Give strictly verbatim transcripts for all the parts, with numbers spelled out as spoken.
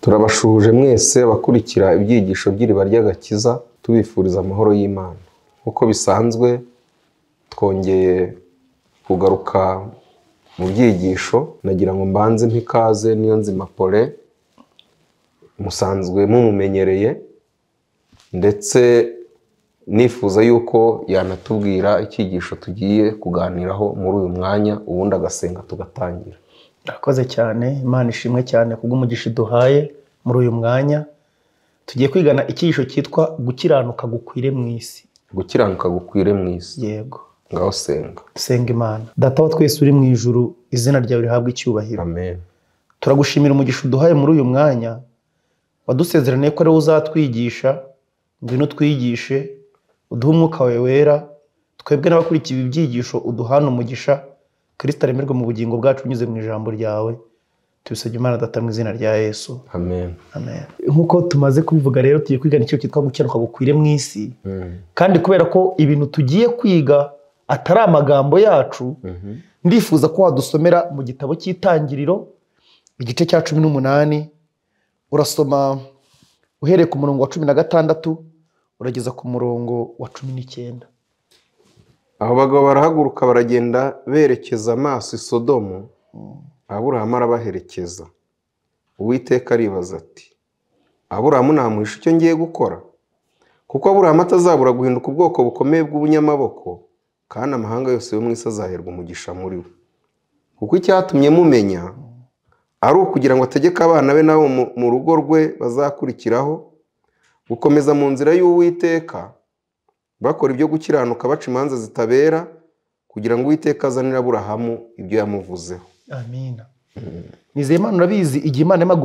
Turabashuje mwese abakurikira ibyigisho by'iriba ry'agakiza, tubifuriza amahoro y'Imana. Uko bisanzwe twongeye kugaruka mu byigisho, nagira ngo mbanze mpikaze Niyonzima Paulin, musanzwe mumumenyereye, ndetse nifuza yuko yanatubwira icyigisho tugiye kuganiraho muri uyu mwanya, ubundi agasenga tugatangira. Murakoze cyane, Imana ishimwe cyane kubw'umugisha duhaye muri uyu mwanya. Tugiye kwigana icyigisho cyitwa gukiranuka gukwire mu isi. Gukiranuka gukwire mu isi. Yego. Ngaho senga. Senga Imana. Data wa twese uri mu ijuru, izina ryawe rihabwe icyubahiro. Amen. Turagushimira umugisha duhaye muri uyu mwanya. Wadusezeraniye ko ari uzatwigisha, ngwino twigishe, uduhe umwuka wawe wera, twebwe n'abakurikiye ibi byigisho uduhane umugisha. Kristo aremerwe mu bugingo bwacu unyuze mu ijambo ryawe. Tubisabye Imana Data mu izina rya Yesu. Amen. Amen. Nkuko tumaze kubivuga rero, tugiye kwigana icyo cyitwa gukiranuka gukwire mu isi. Mm. Kandi kubera ko ibintu tugiye kwiga atari amagambo yacu, mm -hmm. ndifuza ko wadusomera mu gitabo cy'Itangiriro igice cya cumi n'umunani, urasoma uhereye ku murongo wa cumi na gatandatu urageza ku murongo wa cumi n'icyenda. Aho bagabo barahaguruka baragenda berekeza amaso i Sodomu. Mm. Aburahamu arabaherekeza. Uwiteka aribaza ati, Aburahamu namuhisha icyo ngiye gukora? Kuko Aburahamu atazabura guhinduka ubwoko bukomeye bw'ubunyamaboko, kandi amahanga yose yo mu isi azaherwa umugisha muri we. Kuko icyatumye mumenya ari ukugira ngo ategeke abana be nabo mu rugo rwe bazakurikiraho gukomeza mu nzira y'Uwiteka, bakora ibyo gukiranuka, baca imanza zitabera, kugira ngo Uwiteka azanire Aburahamu ibyo yamuvuzeho. Amina. Mm. Nizeye Imana urabizi, igihe Imana yamaga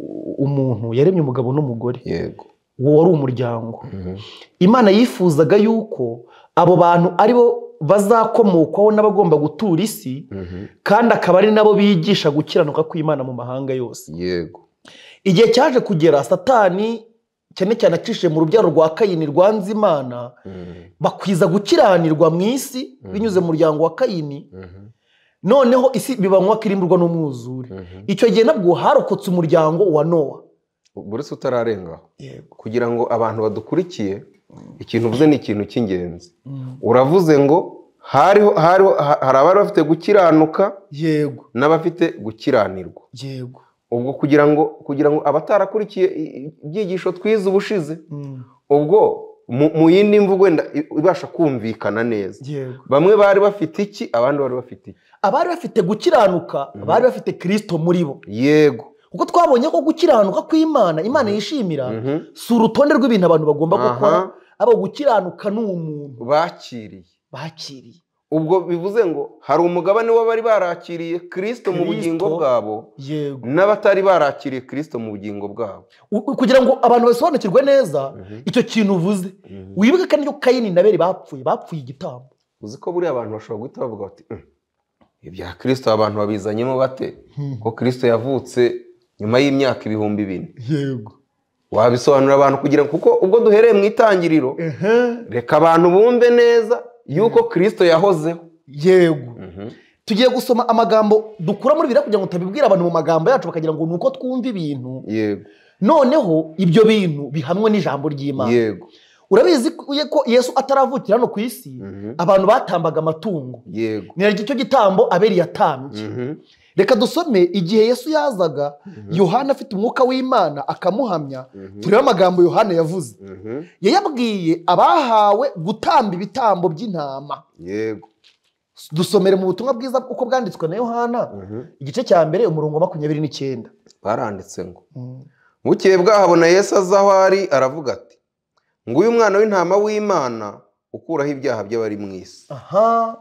umuntu yaremye umugabo n'umugore. Yego. Uwo wari umuryango. Mm -hmm. Imana yifuzaga yuko abo bantu ari bo bazakomokwaho n'abagomba gutura isi. Mm -hmm. Kandi akaba ari nabo bigisha gukiranuka kw'Imana mu mahanga yose. Yego. Igihe cyaje kugera, Satani cyane cyane acishe mu rubyaro rwa Kayini rwanze Imana. Mm -hmm. Bakwiza gukiranirwa mu isi. Mm -hmm. Binyuze mu muryango wa Kayini. Mm -hmm. Noneho isi bibanywa kirimburwa n'umwuzure. Mm -hmm. Icyo gihe nabwo harokotse umuryango wa Nowa. Buretse utararengaho. Yego. Kugira ngo abantu badukurikiye, ikintu uvuze ni ikintu cy'ingenzi. Mm. Uravuze ngo hari hari hari abari bafite gukiranuka. Yego. N'abafite gukiranirwa. Yego. Ubwo kugira ngo kugira ngo abatarakurikiye ibyigisho twize ubushize. Mm. Ubwo mu yindi mvugo wenda ibasha kumvikana neza. Yego. Bamwe bari bafite iki, abandi bari bafite iki? Abari bafite gukiranuka, mm -hmm. bari bafite Kristo muri bo. Yego. Kuko twabonye ko gukiranuka kw'Imana, Imana yishimira, mm -hmm. si urutonde rw'ibintu abantu bagomba gukora, abo gukiranuka n'umuntu bakiriye. Bakiriye. Ubwo bivuze ngo hari umugabane w'abari barakiriye Kristo mu bugingo bwabo, yego, n'abatari barakiriye Kristo mu bugingo bwabo. Kugira ngo abantu basobanukirwe neza, mm -hmm. icyo kintu uvuze, mm -hmm. wibuke kandi ko Kayini na Abeli bapfuye, bapfuye igitambo. Uzi ko buri abantu bashobora guhita bavuga bati, mm, ibya Kristo abantu babizanyemo bate? Hmm. Ko Kristo yavutse nyuma y'imyaka ibihumbi bine. Yego. Wabisobanura abantu kugira kuko ubwo duhereye mu Itangiriro, uh -huh. reka abantu bumve neza yuko Kristo yahozeho. Yego. Uh -huh. Tugiye gusoma amagambo dukura muri Bibiliya kugira ngo tutabibwira abantu mu magambo yacu bakagira ngo nuko twumva ibintu. Yego. Noneho ibyo bintu bihamwe n'ijambo ry'Imana. Yego. Urabizi ko Yesu ataravukira no ku isi, uh -huh. abantu batambaga amatungo. Yego. Ni icyo gitambo Abeli yatambye. Uh -huh. Reka dusome igihe Yesu yazaga, uh -huh. Yohana afite umwuka w'Imana akamuhamya. Uh -huh. Turebe amagambo Yohana yavuze. Uh -huh. Yayabwiye abahawe gutamba ibitambo by'intama. Yego. Dusomere mu butumwa bwiza uko bwanditswe na Yohana, uh -huh. igice cya mbere umurongo wa makumyabiri n'icyenda. Baranditse ngo, uh-huh. Bukeye bwahabona Yesu aza aho ari, aravuga ati, nguyu umwana w'intama w'Imana ukuraho ibyaha by'abari mu isi. Aha.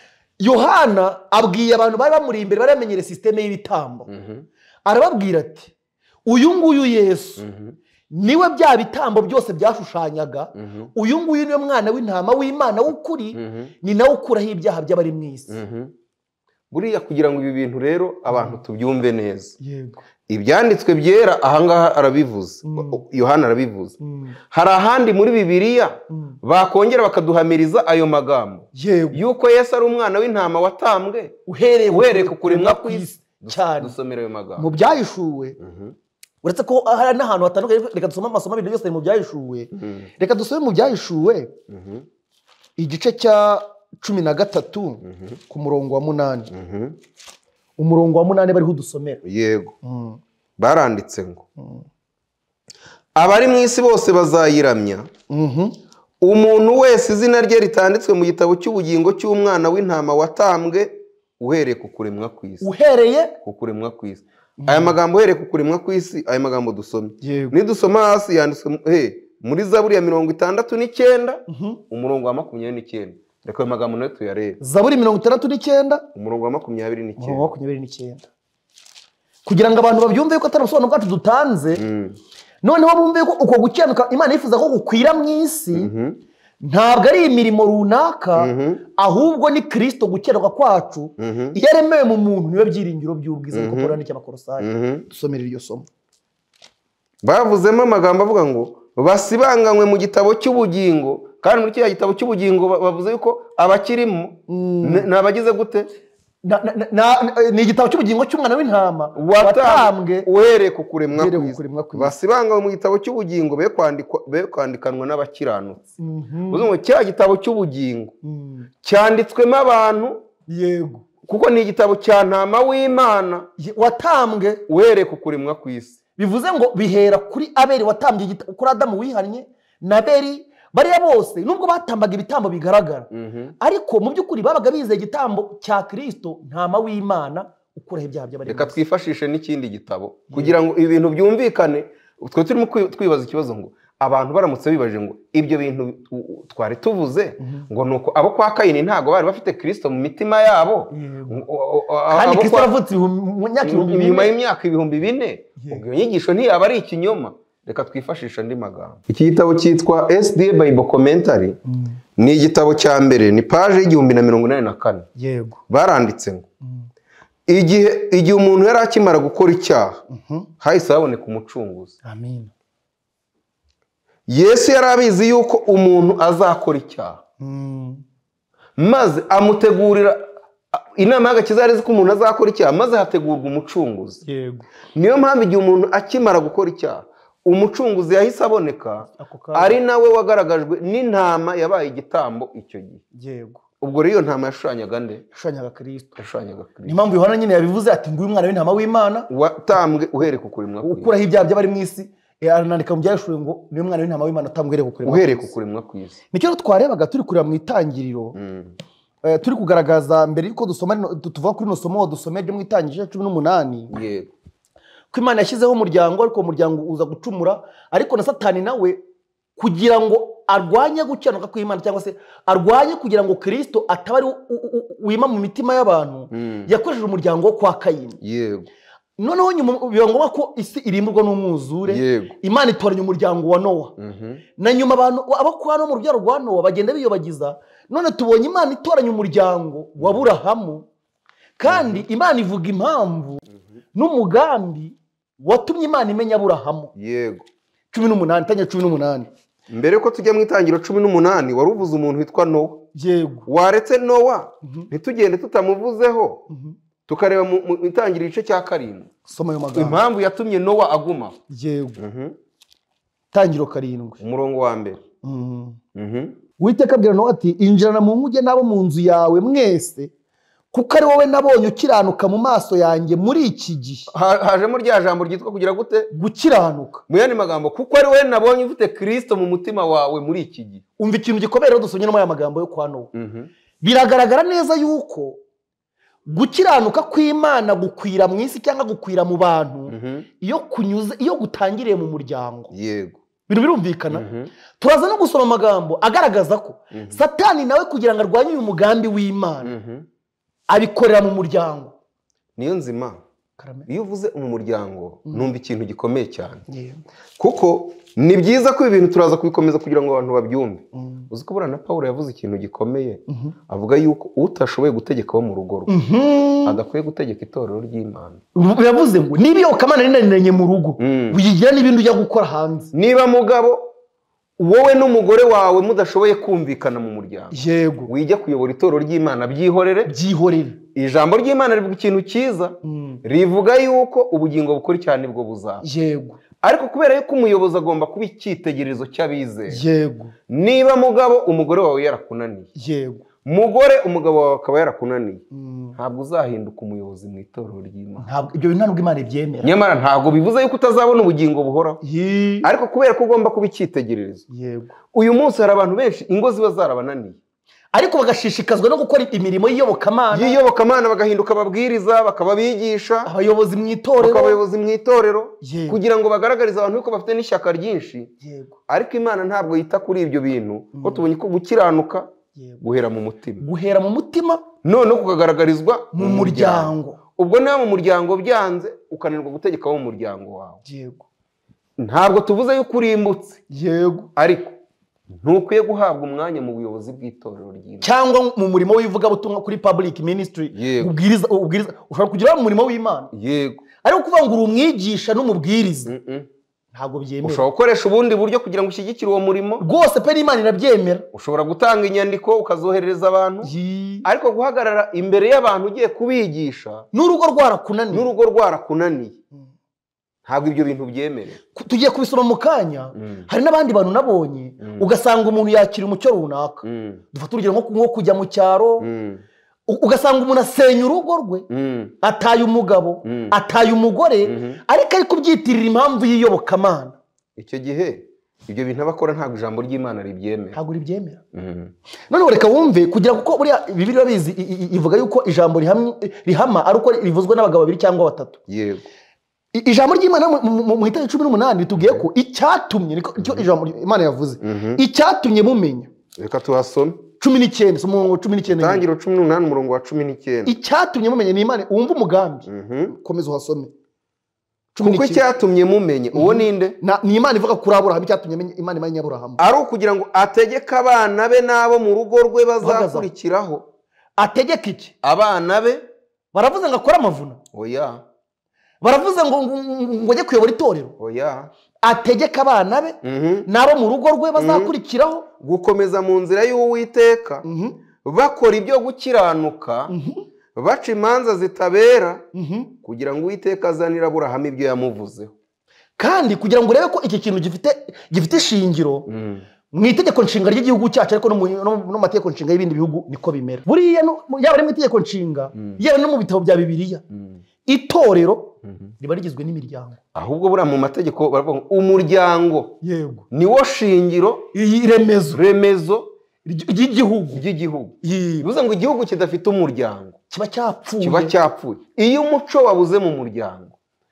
Yohana abwiye abantu bari bamuri imbere baramenyere systeme y'ibitambo. Uh -huh. Arababwira ati, uyu nguyu Yesu, uh -huh. niwe bya bitambo byose byashushanyaga. Uh -huh. Uyu nguyu niwe mwana w'intama w'Imana w'ukuri. Uh -huh. Ni nawe ukuraho ibyaha by'abari mu isi. Uh -huh. Buriya kugira ngo ibi bintu rero abantu uh -huh. tubyumve neza. Yego. Ibyanditswe byera ahangaha arabivuze. Mm. Yohana arabivuze. Mm. Hari ahandi muri Bibiliya mm. bakongera bakaduhamiriza ayo magambo. Yego. Yuko Yesu ari umwana w'intama watambwe uhereye uhereye ku kuremwa kw'isi. cyane. Dusomera ayo magambo. Mu byahishuwe uretse ko hari n'ahantu hatandukanye. Reka dusome amasomo abiri yose mu byahishuwe. Reka dusome mu byahishuwe igice cya cumi na gatatu ku murongo wa munani. Umurongo wa munani bariho udusomera. Yego. Baranditse ngo abari mu isi bose bazayiramya, umuntu wese izina rye ritanditswe mu gitabo cy'ubugingo cy'umwana w'intama watambwe uhereye ku kuremwa kw'isi. Uhereye ku kuremwa kw'isi. Aya magambo uhereye ku kuremwa kw'isi, aya magambo dusomye. Nidusoma hasi yanditswe he muri Zaburi ya mirongo itandatu n'icyenda umurongo wa makumyabiri n'icyenda. Reka ayo magambo nayo tuyarebe. Zaburi mirongo itandatu n'icyenda umurongo wa makumyabiri n'icyenda. makumyabiri n'icyenda. Kugira ngo abantu babyumve yuko atari ubusobanuro bwacu dutanze, noneho bumve ko uko gukiranuka Imana yifuza ko gukwira mu isi ntabwo ari imirimo runaka, ahubwo ni Kristo gukiranuka kwacu yaremewe mu muntu niwe byiringiro by'ubwiza bwo Korani cy'Abakolosayi. Dusomere iryo somo. Bavuzemo amagambo avuga ngo basibanganywe mu gitabo cy'ubugingo, kandi muri kiriya gitabo cy'ubugingo bavuze yuko abakirimo nabagize gute? Ni igitabo cy'ubugingo cy'umwana w'intama watambwe uhereye ku kuremwa kw'isi. Basibanganywe mu gitabo cy'ubugingo be kwandikanwa n'abakiranutsi. Uzi ngo cya gitabo cy'ubugingo cyanditswemo abantu, yego, kuko ni igitabo cya ntama w'Imana watambwe uhereye ku kuremwa kw'isi. Bivuze ngo bihera kuri Abeli watambye kuri Adamu wihannye na Abeli. Bariya bose nubwo batambaga ibitambo bigaragara, ariko mu by'ukuri babaga bizeye igitambo cya Kristo ntama w'Imana ukuraho ibyaha by'abari. Reka twifashishe n'ikindi gitabo kugira ngo ibi bintu byumvikane. Twe turimo twibaza ikibazo ngo abantu baramutse bibaje ngo ibyo bintu twari tuvuze ngo nuko abo kwa Kayini ntago bari bafite Kristo mu mitima yabo, kandi Kristo yaravutse nyuma y'imyaka ibihumbi bine. Ubwo inyigisho ntiyaba ari ikinyoma. Reka twifashisha andi magambo. Iki gitabo cyitwa S D A Bible Commentary. Ni igitabo cya mbere, ni page y'igihumbi na mirongo inani na kane. Yego. Baranditse ngo igihe igihe umuntu yari akimara gukora icyaha hahise haboneka umucunguzi. Amen. Yesu yari abizi yuko umuntu azakora icyaha, maze amutegurira inama y'agakiza. Yari azi ko umuntu azakora icyaha, maze hategurwa umucunguzi. Yego. Niyo mpamvu igihe umuntu akimara gukora icyaha umucunguzi yahise aboneka, ari nawe wagaragajwe n'intama yabaye igitambo icyo gihe. Yego. Ubwo rero iyo ntama yashushanyaga nde? Yashushanyaga Kristo. Yashushanyaga Kristo. Ni impamvu Yohana nyine yabivuze ati nguyu umwana w'intama w'Imana watambwe uhereye ku kuremwa kw'isi, ukuraho ibyaha by'abari mu isi. Aranandika mu byahishuwe ngo niyo mwana w'intama w'Imana utambwe uhereye ku kuremwa kw'isi. Nicyo twarebaga turi kureba mu itangiriro. Turi kugaragaza mbere yuko dusoma tuvuga kuri no somo dusomeye ryo mu itangiriro cumi n'umunani. Yego. Ko Imana yashyizeho umuryango, ariko umuryango uza gucumura, ariko na Satani nawe kugira ngo arwanye gukiranuka kw'Imana, cyangwa se arwanye kugira ngo Kristo ataba ari wima mu mitima y'abantu, yakoresheje umuryango wo kwa Kayini. Yego. Noneho nyuma biba ngombwa ko isi irimburwa n'umwuzure. Imana itoranya umuryango wa Nowa. Na nyuma abantu abo kwa no mu rubyaro rwa Nowa bagenda biyobagiza. None tubonye Imana itoranya umuryango wa Aburahamu, kandi Imana ivuga impamvu n'umugambi watumye Imana imenya Aburahamu. Yego. cumi n'umunani, tanya cumi n'umunani. Mbere ko tujya mu itangiriro cumi n'umunani wari uvuze umuntu witwa Nowa. Yego. Waretse Nowa ntitugende tutamuvuzeho, tukareba mu itangiriro igice cya karindwi. Soma ayo magambo. Impamvu yatumye Nowa aguma. Yego. Tangiriro karindwi umurongo wa mbere. Uwiteka abwira Nowa ati injirana mu nkuge n'abo mu nzu yawe mwese, kuko ari wowe nabonye ukiranuka mu maso yanjye muri iki gihe. Hajemo rya jambo ryitwa kugira gute? Gukiranuka. Mu yandi magambo, kuko ari wowe nabonye ufite Kristo mu mutima wawe muri iki gihe. Umva ikintu gikomeye rero dusomye no aya magambo yo kwa Nowa. Biragaragara neza yuko gukiranuka kw'Imana gukwira mu isi cyangwa gukwira mu bantu iyo kunyuze iyo gutangiriye mu muryango. Yego. Bintu birumvikana. Turaza no gusoma amagambo agaragaza ko Satani nawe kugira ngo arwanye uyu mugambi w'Imana abikorera mu muryango. Niyo nzima. Iyo uvuze mu muryango numva ikintu gikomeye cyane. Kuko ni byiza ko ibintu turaza kubikomeza kugira ngo abantu babyumve. Uzi ko burana Paulo yavuze ikintu gikomeye, avuga yuko utashoboye gutegeka wo mu rugo rwe adakwiye gutegeka itorero ry'Imana. Yavuze ngo niba iyo kamana ninaniranye mu rugo wigira n'ibindi ujya gukora hanze. Niba mugabo wowe n'umugore wawe mudashoboye kumvikana mu muryango, yego, wijya kuyobora itorero ry'Imana byihorere byihorere. ijambo ry'Imana rivuga ikintu cyiza rivuga yuko ubugingo bukora cyane bwo buzaba yego ariko kubera yuko umuyobozi agomba kuba icyitegererezo cy'abizera yego niba mugabo umugore wawe yarakunaniye yego mugore umugabo wawe akaba yarakunaniye ntabwo uzahinduka umuyobozi mu itorero ry'Imana ntabwo ibyo bintu ntabwo Imana ibyemera nyamara ntabwo bivuze yuko utazabona ubugingo buhoraho ariko kubera ko ugomba kuba icyitegererezo yego uyu munsi hari abantu benshi ingo ziba zarabananiye ariko bagashishikazwa no gukora imirimo y'iyobokamana y'iyobokamana bagahinduka ababwiriza bakababigisha abayobozi mu itorero bakabayobozi mu itorero kugira ngo bagaragarize abantu ko bafite n'ishyaka ryinshi yego ariko Imana ntabwo yita kuri ibyo bintu ko tubonye ko gukiranuka guhera mu mutima guhera mu mutima none kukagaragarizwa mu muryango ubwo niba mu muryango byanze ukananirwa gutegeka wo mu muryango wawe yego ntabwo tuvuze yuko urimbutse yego ariko ntukwiye guhabwa umwanya mu buyobozi bw'itorero ry'Imana cyangwa mu murimo w'ivugabutumwa kuri public ministry ubwiriza ubwiriza ushobora kugira mu murimo w'Imana yego ariko kuvuga ngo uri umwigisha n'umubwiriza ntabwo byemera ushobora gukoresha ubundi buryo kugira ngo ushyigikire uwo murimo rwose pe n'Imana irabyemera ushobora gutanga inyandiko ukazoherereza abantu ariko guhagarara imbere y'abantu ugiye kubigisha n'urugo rwarakunaniye n'urugo rwarakunaniye ntabwo ibyo bintu byemerewe tugiye kubisoma mu kanya hari n'abandi bantu nabonye ugasanga umuntu yakira umucyo runaka dufata urugero nko kujya mu cyaro ugasanga umuntu asenya urugo rwe ataye umugabo ataye umugore ariko ari kubyitirira impamvu y'iyobokamana icyo gihe ibyo bintu abakora ntabwo ijambo ry'Imana ribyemera ntabwo ribyemera noneho reka wumve kugira ngo buriya Bibiliya bizi ivuga yuko ijambo rihama ari uko rivuzwe n'abagabo babiri cyangwa batatu yego ijambo ry'Imana mu itariki cumi n'umunani ritubwiye ko icyatumye nicyo ijambo Imana yavuze icyatumye mumenya reka tuhasome cumi n'icyenda umurongo cumi n'icyenda tangiro cumi n'umunani umurongo wa cumi n'icyenda icyatumye mumenya ni Imana wumva umugambi komeza uhasome kuko icyatumye mumenye uwo ninde ni Imana ivuga kuri Aburahamu icyatumye Imana imenya Aburahamu ari ukugira ngo ategeke abana be n'abo mu rugo rwe bazakurikiraho ategeke iki abana be baravuze ngo akore amavuna oya baravuze ngo ngo ajye kuyobora itorero oya ategeka abana be n'abo mu rugo rwe bazakurikiraho gukomeza mu nzira y'Uwiteka bakora ibyo gukiranuka baca imanza zitabera kugira ngo Uwiteka azanire Aburahamu ibyo yamuvuzeho kandi kugira ngo urebe ko iki kintu gifite gifite ishingiro mu itegeko nshinga ry'igihugu cyacu ariko no mu mategeko nshinga y'ibindi bihugu niko bimera buriya yaba ari mu itegeko nshinga yaba no mu bitabo bya Bibiliya itorero riba rigizwe n'imiryango ahubwo buriya mu mategeko baravuga umuryango yego niwo shingiro remezo remezo ry'igihugu ry'igihugu bivuze ngo igihugu kidafite umuryango kiba cyapfuye kiba cyapfuye iyo umuco wabuze mu muryango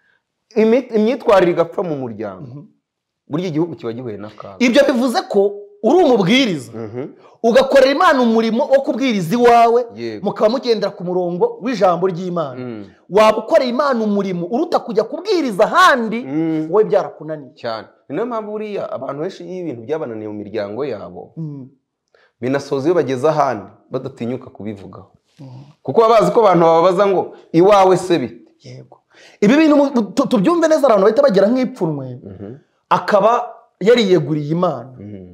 imyitwarire igapfa mu muryango burya igihugu kiba gihuye n'akaga ibyo bivuze ko uri umubwiriza ugakorera Imana umurimo wo kubwiriza iwawe mukaba mugendera ku murongo w'ijambo ry'Imana waba ukoreye Imana umurimo uruta kujya kubwiriza ahandi wowe byarakunaniye cyane niyo mpamvu buriya abantu benshi iyo ibintu byabananiye mu miryango yabo binasoza iyo bageze ahandi badatinyuka kubivugaho kuko baba bazi ko abantu bababaza ngo iwawe se bite yego ibi bintu tubyumve neza abantu bahita bagira nk'ipfunwe akaba yariyeguriye Imana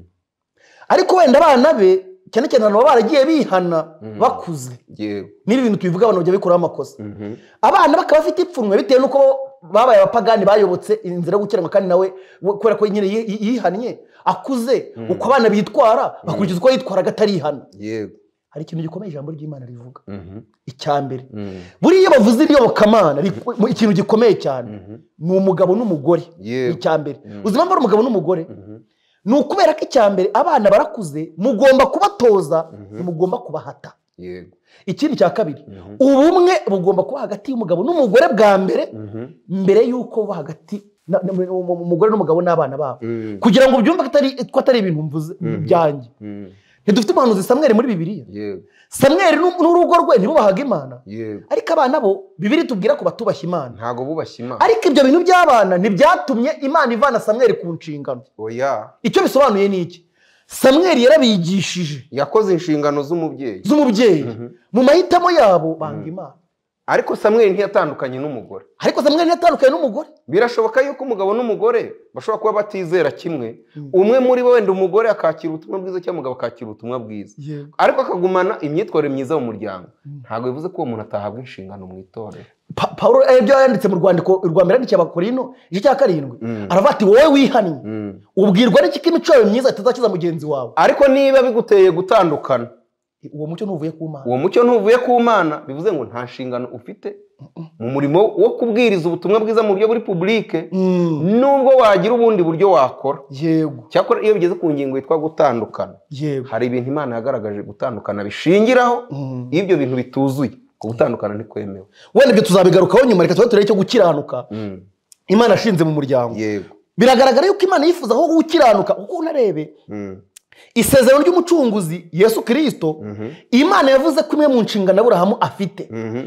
ariko wenda abana be cyane cyane abantu baba baragiye bihana bakuze n'ibi bintu tubivuga abantu bajya bikoraho amakosa abana bakaba bafite ipfunwe bitewe n'uko babaye abapagani bayobotse inzira yo gukiranwa kandi nawe kubera ko nyine yihannye akuze uko abana bitwara bakurikiza uko yitwaraga atarihana yego hari ikintu gikomeye ijambo ry'Imana rivuga icya mbere buriya bavuze iyobokamana ikintu gikomeye cyane ni umugabo n'umugore icya mbere uzima mbona umugabo n'umugore ni ukubera ko icya mbere abana barakuze mugomba kubatoza mugomba kubahata yego ikindi cya kabiri ubumwe bugomba kuba hagati y'umugabo n'umugore bwa mbere mbere y'uko buba hagati umugore n'umugabo n'abana babo kugira ngo ubyumve ko atari ibintu mvuze byanjye ntidufite umuhanuzi Samweli muri Bibiliya Samweli n'urugo rwe ntibubahaga Imana ariko abana bo Bibiliya itubwira ko batubashya Imana ntago bubashya Imana ariko ibyo bintu by'abana ntibyatumye Imana ivana Samweli ku nshingano oya icyo bisobanuye ni iki Samweli yarabigishije yakoze inshingano z'umubyeyi z'umubyeyi mu mahitamo yabo banga Imana ariko Samweli ntiyatandukanye n'umugore ariko Samweli ntiyatandukanye n'umugore birashoboka yuko umugabo n'umugore bashobora kuba batizera kimwe umwe muri bo wenda umugore akakira ubutumwa bwiza cyangwa umugabo akakira ubutumwa bwiza ariko akagumana imyitwarire myiza mu muryango ntabwo bivuze ko uwo muntu atahabwa inshingano mu itorero. Pawulo ibyo yanditse mu rwandiko rwa mbere yandikiye Abakorinto igice cya karindwi aravuga ati wowe wihannye ubwirwa n'iki ko imico yawe myiza itazakiza mugenzi wawe ariko niba biguteye gutandukana uwo mucyo ntuvuye ku Mana uwo mucyo ntuvuye ku Mana bivuze ngo nta nshingano ufite mu murimo wo kubwiriza ubutumwa bwiza mu buryo buri publique nubwo wagira ubundi buryo wakora. Yego cyakora iyo bigeze ku ngingo yitwa gutandukana hari ibintu Imana yagaragaje gutandukana bishingiraho ibyo bintu bituzuye ku gutandukana ni kwemewe. Wenda ibyo tuzabigarukaho nyuma reka turebe cyo gukiranuka Imana ashinze mu muryango. Yego biragaragara yuko Imana yifuza aho gukiranuka uko unarebe isezerano ry'umucunguzi Yesu Kristo Imana yavuze ko imwe mu nshingano Aburahamu afite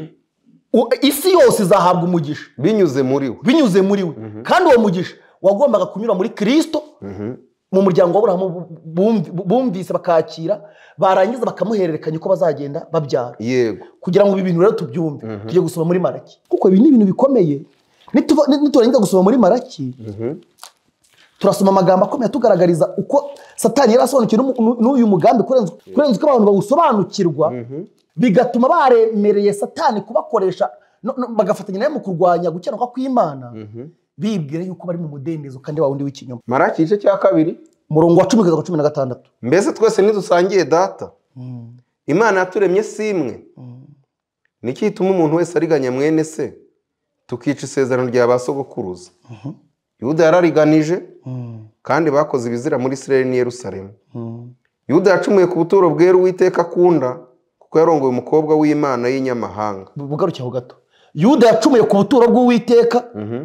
isi yose izahabwa umugisha binyuze muri we binyuze muri we kandi uwo mugisha wagombaga kunyura muri Kristo mu muryango wa Aburahamu bumvise bakakira barangiza bakamuhererekanya uko bazagenda babyara. Yego kugira ngo ibi bintu rero tubyumve tujye gusoma muri Maraki kuko ibi ni ibintu bikomeye niturangiza gusoma muri Maraki turasoma amagambo akomeye tugaragariza uko Satani yari asobanukiwe n'uyu mugambi kurenza uko abantu bawusobanukirwa bigatuma baremereye Satani kubakoresha bagafatanya nawe mu kurwanya gukiranuka kw'Imana bibwira yuko bari mu mudendezo kandi wa wundi w'ikinyoma. Maraki igice cya kabiri murongo wa cumi kugeza cumi na gatandatu mbese twese ntidusangiye data Imana yaturemye si imwe niki gituma umuntu wese ariganya mwene se tukica isezerano rya ba sogokuruza. Yuda yarariganije kandi bakoze ibizira muri Isirayeli ni Yerusalemu. Yuda yacumuye ku buturo bwera Uwiteka akunda kuko yarongoye umukobwa w'Imana y'inyamahanga. Bugarukiye gato Yuda yacumuye ku buturo bw'Uwiteka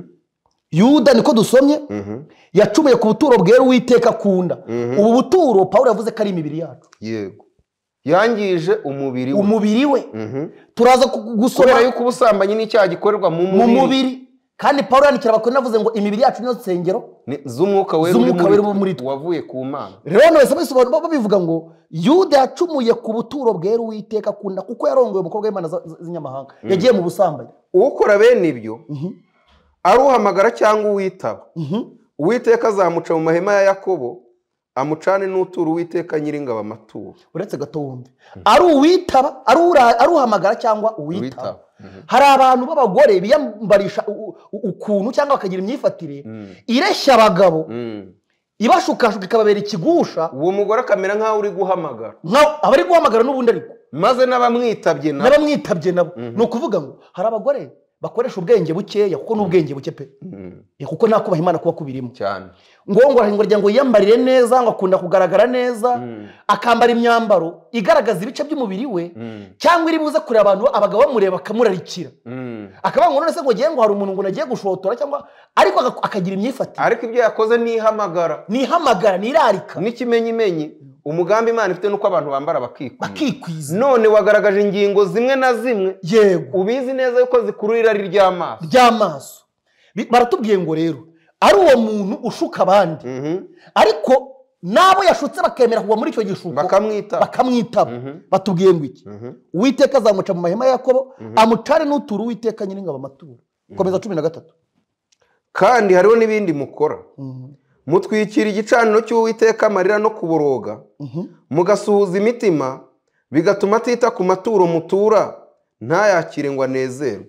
Yuda niko dusomye yacumuye ku buturo bwera Uwiteka akunda. Ubu buturo Pawulo yavuze ko ari imibiri yacu. Yego yangije umubiri we umubiri we turaza gusoma kubera yuko ubusambanyi n'icyaha gikorerwa mu mubiri kandi Pawulo yandikira Abakorinto avuze ngo imibiri yacu niyo nsengero z'umwuka wera uri muri twe wavuye ku Mana. Rero wese bisobanura babivuga ngo Yuda yacumuye ku buturo bwera Uwiteka akunda kuko yarongoye umukobwa w'Imana z'inyamahanga yagiye mu busambanyi. Ukora bene ibyo aruhamagara cyangwa uwitaba Uwiteka azamuca mu mahema ya Yakobo amucane n'uturu Uwiteka nyiringabo amaturo. Uretse gato wumve ari uwitaba aruhamagara cyangwa uwitaba. Hari abantu b'abagore biyambarisha ukuntu cyangwa bakagira imyifatire ireshya abagabo ibashukashuka ikababera ikigusha uwo mugore akamera nk'aho uri guhamagara aba ari guhamagara n'ubundi ariko maze n'abamwitabye nabo n'abamwitabye nabo ni ukuvuga ngo hari abagore bakoresha ubwenge bukeya kuko n'ubwenge buke pe kuko nta kubaha Imana kuba kubirimo cyane ngo ngo ngo ngo yiyambarire neza ngo akunda kugaragara neza akambara imyambaro igaragaza ibice by'umubiri we cyangwa iri buze kureba abantu abagabo bamureba bakamurarikira akavuga ngo none se ngo giye ngo hari umuntu ngo nagiye gushotora cyangwa ariko akagira imyifatire ariko ibyo yakoze ni ihamagara ni ihamagara ni irarika n'ikimenyimenyi umugambi Imana ifite nuko abantu bambara bakikwiza. None wagaragaje ingingo zimwe na zimwe yego ubizi neza yuko zikururira ari ry'amaso ry'amaso baratubwiye ngo rero ari uwo muntu ushuka abandi ariko nabo yashutse bakemera kuva muri icyo gishuko bakamwitaba bakamwitaba batubwiye ngo iki Uwiteka azamuca mu mahema ya Yakobo amucane n'uturu Uwiteka nyiringabo amaturo. Komeza cumi na gatatu kandi hariho n'ibindi mukora mutwikira igicaniro cy'Uwiteka amarira no kuboroga mugasuhuza imitima bigatuma atita ku maturo mutura ntayakire ngo anezerwe.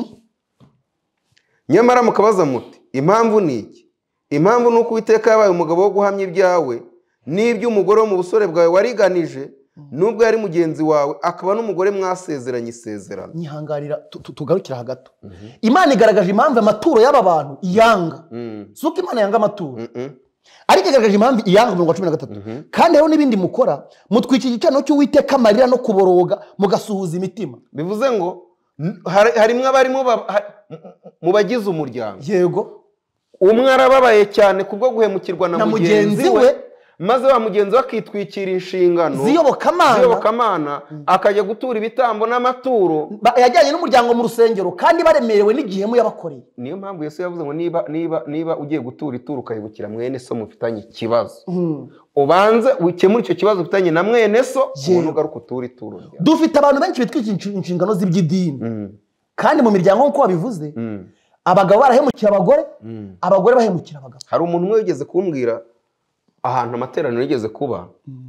Nyamara mukabaza muti impamvu ni iki? Impamvu ni uko Uwiteka yabaye umugabo wo guhamya ibyawe n'iby'umugore wo mu busore bwawe wariganije nubwo yari mugenzi wawe akaba n'umugore mwasezeranye isezerano. Nyihangarira tugarukira hagato Imana igaragaje impamvu amaturo y'aba bantu iyanga si uko Imana yanga amaturo ariko igaragaje impamvu iyanga mirongo cumi na gatatu kandi hariho n'ibindi mukora mutwikira igicaniro cy'Uwiteka amarira no kuboroga mugasuhuza imitima. Bivuze ngo harimwe abarimo mu bagize umuryango yego umwe arababaye cyane kubwo guhemukirwa na mugenzi we maze wa mugenzi akitwikira inshingano ziyobokamana akajya gutura ibitambo n'amaturo yajyanye n'umuryango mu rusengero kandi baremerewe n'igihemu yabakoreye. Niyo mpamvu Yesu yavuze ngo niba niba niba ugiye gutura ituro ukayibukira mwene so mufitanye ikibazo ubanze ukemura icyo kibazo ufitanye na mwene so umuntu ugaruka utura ituro. Dufite abantu benshi bitwikira inshingano z'iby'idini kandi mu miryango nk'uko wabivuze abagabo barahemukira abagore abagore bahemukira abagabo. Hari umuntu umwe wigeze kumbwira ahantu amateraniro yigeze kuba,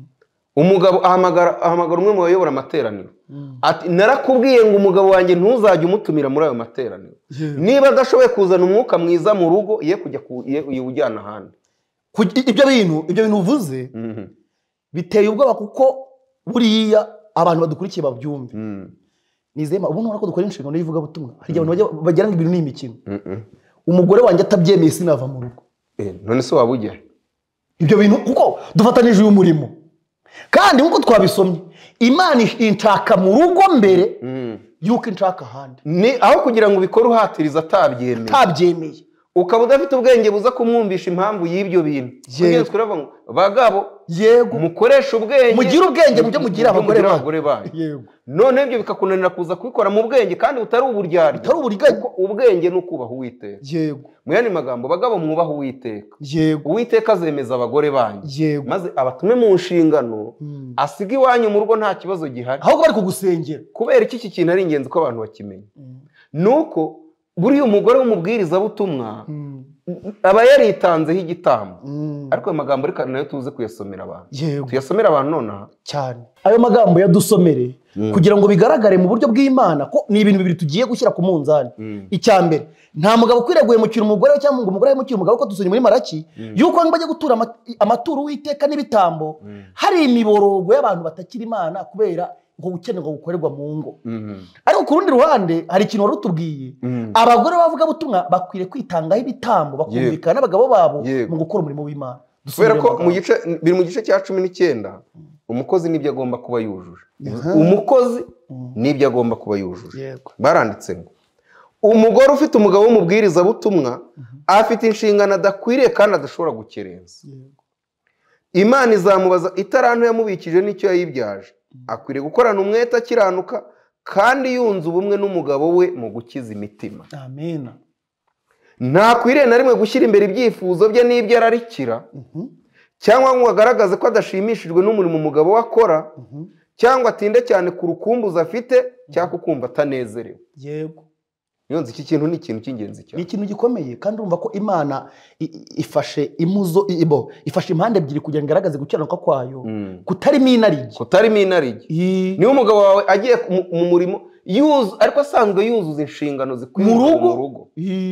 umugabo ahamagara ahamagara umwe mu bayobora amateraniro ati narakubwiye ngo umugabo wanjye ntuzajye umutumira muri ayo materaniro, niba adashoboye kuzana umwuka mwiza mu rugo ye kujya ujyana ahandi. Ibyo bintu ibyo bintu uvuze biteye ubwoba kuko buriya abantu badukurikiye babyumve. Nizema ubu nubona ko dukora inshingano y'ivugabutumwa, hari abantu bagira ngo ibintu ni imikino. Umugore wanjye atabyemeye sinava mu rugo. Eh none se wabujya ibyo bintu kuko dufatanije uyu murimo, kandi nkuko twabisomye Imana inshaka mu rugo mbere yuko inshaka ahandi. Ni aho kugira ngo ubikore uhatiriza atabyemeye atabyemeye ukaba udafite ubwenge buza kumwumvisha impamvu y'ibyo bintu. Kugira twiravuga ngo bagabo yego mukoresha ubwenge, mugira ubwenge mujye mugira abagore banyu. Yego none ibyo bikakunanira kuza kubikora mu bwenge kandi utari uburyarya, utari uburiganya. Ubwenge ni ukubaha Uwiteka. Yego mu yandi magambo bagabo mwubaha Uwiteka. Yego Uwiteka azemeza abagore banyu. Yego maze abatume mu nshingano mm. asiga iwanyu mu rugo nta kibazo gihari, ahubwo bari kugusengera. Kubera iki iki kintu ari ingenzi ko abantu bakimenya mm. nuko buriya umugore w'umubwiriza butumwa mm. aba yaritanzeho igitambo mm. ariko ayo magambo reka nayo tuze kuyasomera abantu. Tuyasomera abantu nonaha cyane ayo magambo yadusomere mm. kugira ngo bigaragare mu buryo bw'Imana ko ni ibintu bibiri tugiye gushyira ku munzani. mm. Icyambere, nta mugabo ukwireguye mu kintu umugore cyangwa ngo umugore yemukire umugabo, ko dusonye muri Maraki mm. yuko bajya gutura amaturo Uwiteka n'ibitambo mm. hari imiborogo y'abantu batakira Imana kubera ngo ukene ngo gukorerwa mu ngo. Ariko ku rundi ruhande hari ikintu wari utubwiye, abagore bavuga butumwa bakwiriye kwitangaho ibitambo bakumvikana n'abagabo babo mu gukora umurimo w'Imana. Kubera ko mu gice biri mu gice cya cumi n'icyenda umukozi nibyo agomba kuba yujuje. Umukozi nibyo agomba kuba yujuje. Baranditse ngo umugore ufite umugabo w'umubwiriza butumwa afite inshingano adakwiriye kandi adashobora gukerensa. Imana izamubaza itarantu yamubikije n'icyo yayibyaje. Akwiriye gukorana umwete akiranuka kandi yunze ubumwe n'umugabo we mu gukiza imitima. Amen. Ntakwiriye na rimwe gushyira imbere ibyifuzo bye n'ibyo ararikira cyangwa ngo agaragaze ko adashimishijwe n'umurimo umugabo we akora cyangwa atinde cyane ku rukumbuzi afite cyangwa kumva atanezerewe. Yego yonze iki kintu ni ikintu cy'ingenzi cyane, ni ikintu gikomeye, kandi urumva ko Imana ifashe imuzo ibo ifashe impande ebyiri kugira ngo igaragaze gukiranuka kwayo kutarimo inarijye kutarimo inarijye. Niyo umugabo wawe agiye mu murimo yuzu ariko asanzwe yuzuza inshingano zikwiye mu rugo,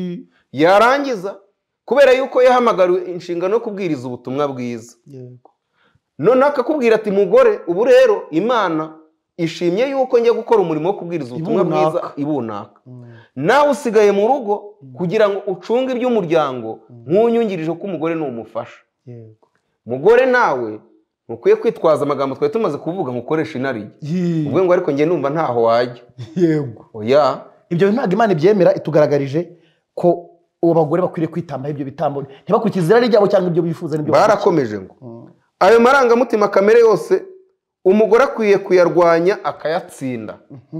yarangiza kubera yuko yahamagariwe inshingano yo kubwiriza ubutumwa bwiza. Yego none akakubwira ati mugore, ubu rero Imana ishimye yuko njye gukora umurimo wo kubwiriza ubutumwa bwiza ibunaka, nawe usigaye mu rugo kugira ngo ucunge iby'umuryango nk'unyungirije ko umugore ni umufasha. Yego mugore nawe ntukwiye kwitwaza amagambo twari tumaze kuvuga ngo ukoreshe inarijye ubwo ngo ariko njye numva ntaho wajya. Yego oya, ibyo ntabwo Imana ibyemera. Itugaragarije ko uwo bagore bakwiriye kwitambaho ibyo bitambo ntibakurikize irari ryabo cyangwa ibyo bifuza n'ibyo barakomeje ngo ayo marangamutima kamere yose umugore akwiye kuyarwanya akayatsinda.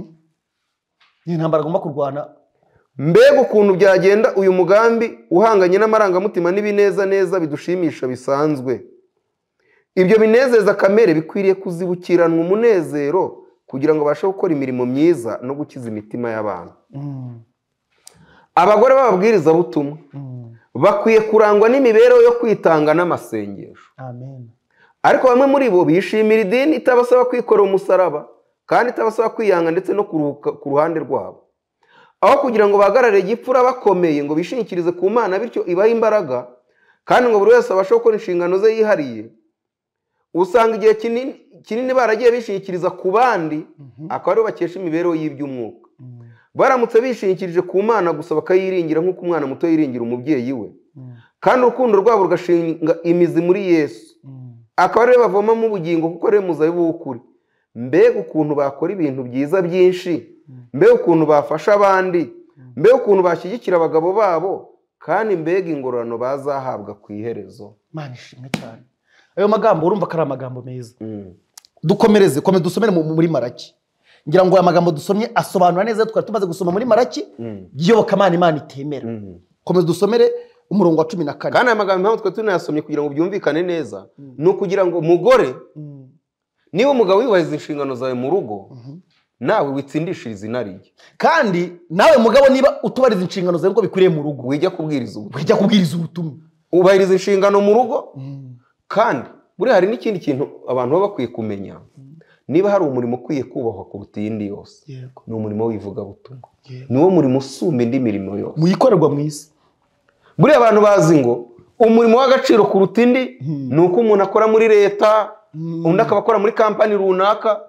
Ni intambara agomba kurwana. Mbega ukuntu byagenda uyu mugambi uhanganye n'amarangamutima n'ibineza neza bidushimisha bisanzwe. Ibyo binezeza kamere bikwiriye kuzibukiranwa umunezero kugira ngo bashe gukora imirimo myiza no gukiza imitima y'abantu. mm. Abagore b'ababwiriza butumwa mm. bakwiye kurangwa n'imibereho yo kwitanga n'amasengesho. Amen. Ariko bamwe muri bo bishimira idini itabasaba kwikorera umusaraba kandi itabasaba kwiyanga ndetse no kuruhuka ku ruhande rwabo, aho kugira ngo bahagarare igipfura bakomeye ngo bishingikirize ku Mana bityo ibaha imbaraga kandi ngo buri wese abashe gukora inshingano ze yihariye. Usanga igihe kinini kinini baragiye bishingikiriza ku bandi akaba aribo bakesha imibereho y'iby'umwuka. Baramutse bishingikirije ku Mana gusa bakayiringira nk'uko umwana muto yiringira umubyeyi we kandi urukundo rwabo rugashinga imizi muri Yesu, akaba ariwe bavomamo ubugingo kuko ariwe muzabibu w'ukuri. Mbega ukuntu bakora ibintu byiza byinshi, mbega ukuntu bafasha abandi, mbega ukuntu bashyigikira abagabo babo, kandi mbega ingororano bazahabwa ku iherezo. Imana ishimwe cyane. Ayo magambo urumva ko ari amagambo meza. Dukomereze komeze dusomere muri Maraki. Ngira ngo aya magambo dusomye asobanura neza twari tumaze gusoma muri Maraki by'iyobokamana Imana itemera. Komeze dusomere umurongo wa cumi na kane. Kandi aya magambo impamvu twari tunayasomye kugira ngo byumvikane neza ni ukugira ngo umugore niba umugabo yubahiriza inshingano zawe mu rugo nawe witsindishiriza inarijye. kandi nawe mugabo niba utubariza inshingano zawe ngo bikwiriye mu rugo wijya kubwiriza ubutumwa wijya kubwiriza ubutumwa ubahiriza inshingano mu rugo. kandi buri hari n'ikindi kintu abantu baba bakwiye kumenya, niba hari umurimo ukwiye kubahwa kuruta iyindi yose ni umurimo w'ivugabutumwa. niwo murimo usumba indi mirimo yose muyikorerwa mu isi. buriya abantu bazi ngo umurimo w'agaciro kuruta indi ni uko umuntu akora muri leta, undi akaba akora muri kampani runaka.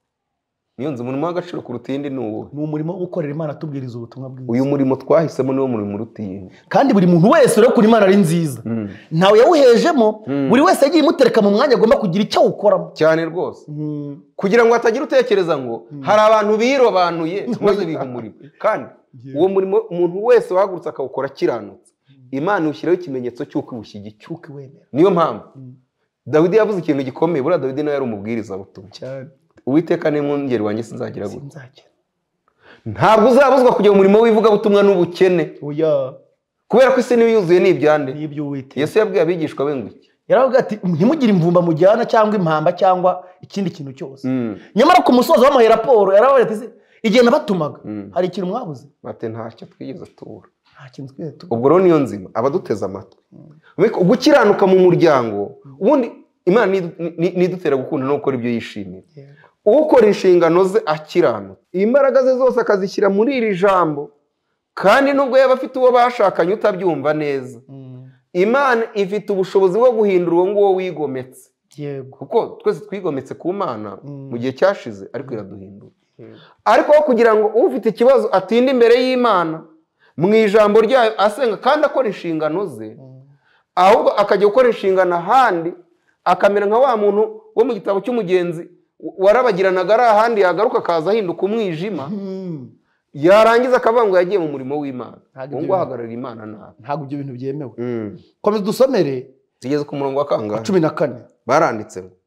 niyo nzi umurimo w'agaciro kuruta iyindi ni uwo. ni umurimo wo gukorera Imana tubwiriza ubutumwa bwiza. uyu murimo twahisemo niwo murimo uruta iyindi. kandi buri muntu wese ureba ko Imana ari nziza ntawe yawuhejemo, buri wese yagiye imutereka mu mwanya agomba kugira icyo awukoramo cyane rwose, kugira ngo hatagira utekereza ngo hari abantu birobanuye maze biha umurimo. kandi uwo murimo umuntu wese wahagurutse akawukora akiranutse, Imana iwushyiraho ikimenyetso cy'uko iwushyigikiye. niyo mpamvu Dawidi yavuze ikintu gikomeye. buriya Dawidi nawe yari umubwiriza butumwa cyane. Uwiteka ni mwungeri wanjye sinzagira gute. ntabwo uzabuzwa kujya mu murimo w'ivugabutumwa n'ubukene, kubera ko isi niba yuzuye n'ibyande. Yesu yabwiye abigishwa be ngo iki? yaravuga ati ntimugire imvumba mujyana cyangwa impamba cyangwa ikindi kintu cyose. nyamara ku musozo w'amahe raporo yaravuga ati igihe nabatumaga hari ikintu mwabuze? bate ntacyo twigeze tubura. nta kintu twigeze tubura. ubwo rero niyo nzima abaduteze amatwi, gukiranuka mu muryango. ubundi Imana nidutera gukunda no gukora ibyo yishimira. ukora inshingano ze akiranutse, imbaraga ze zose akazishyira muri iri jambo, kandi nubwo yaba afite uwo bashakanye utabyumva neza, Imana ifite ubushobozi bwo guhindura uwo nguwo wigometse. kuko twese twigometse ku Mana mu gihe cyashize, ariko iraduhindura. ariko aho kugira ngo ufite ikibazo atinde imbere y'Imana mu ijambo ryayo asenga kandi akora inshingano ze, ahubwo akajya gukora inshingano ahandi, akamera nka wa muntu wo mu gitabo cy'umugenzi warabagiranaga ari ahandi, yagaruka akaza ahinduka umwijima, yarangiza akavuga ngo yagiye mu murimo w'Imana. uwo ngo ahagararira Imana nabi. ntabwo ibyo bintu byemewe. komeza dusomere. tugeze ku murongo wa kangahe? cumi na kane. baranditse ngo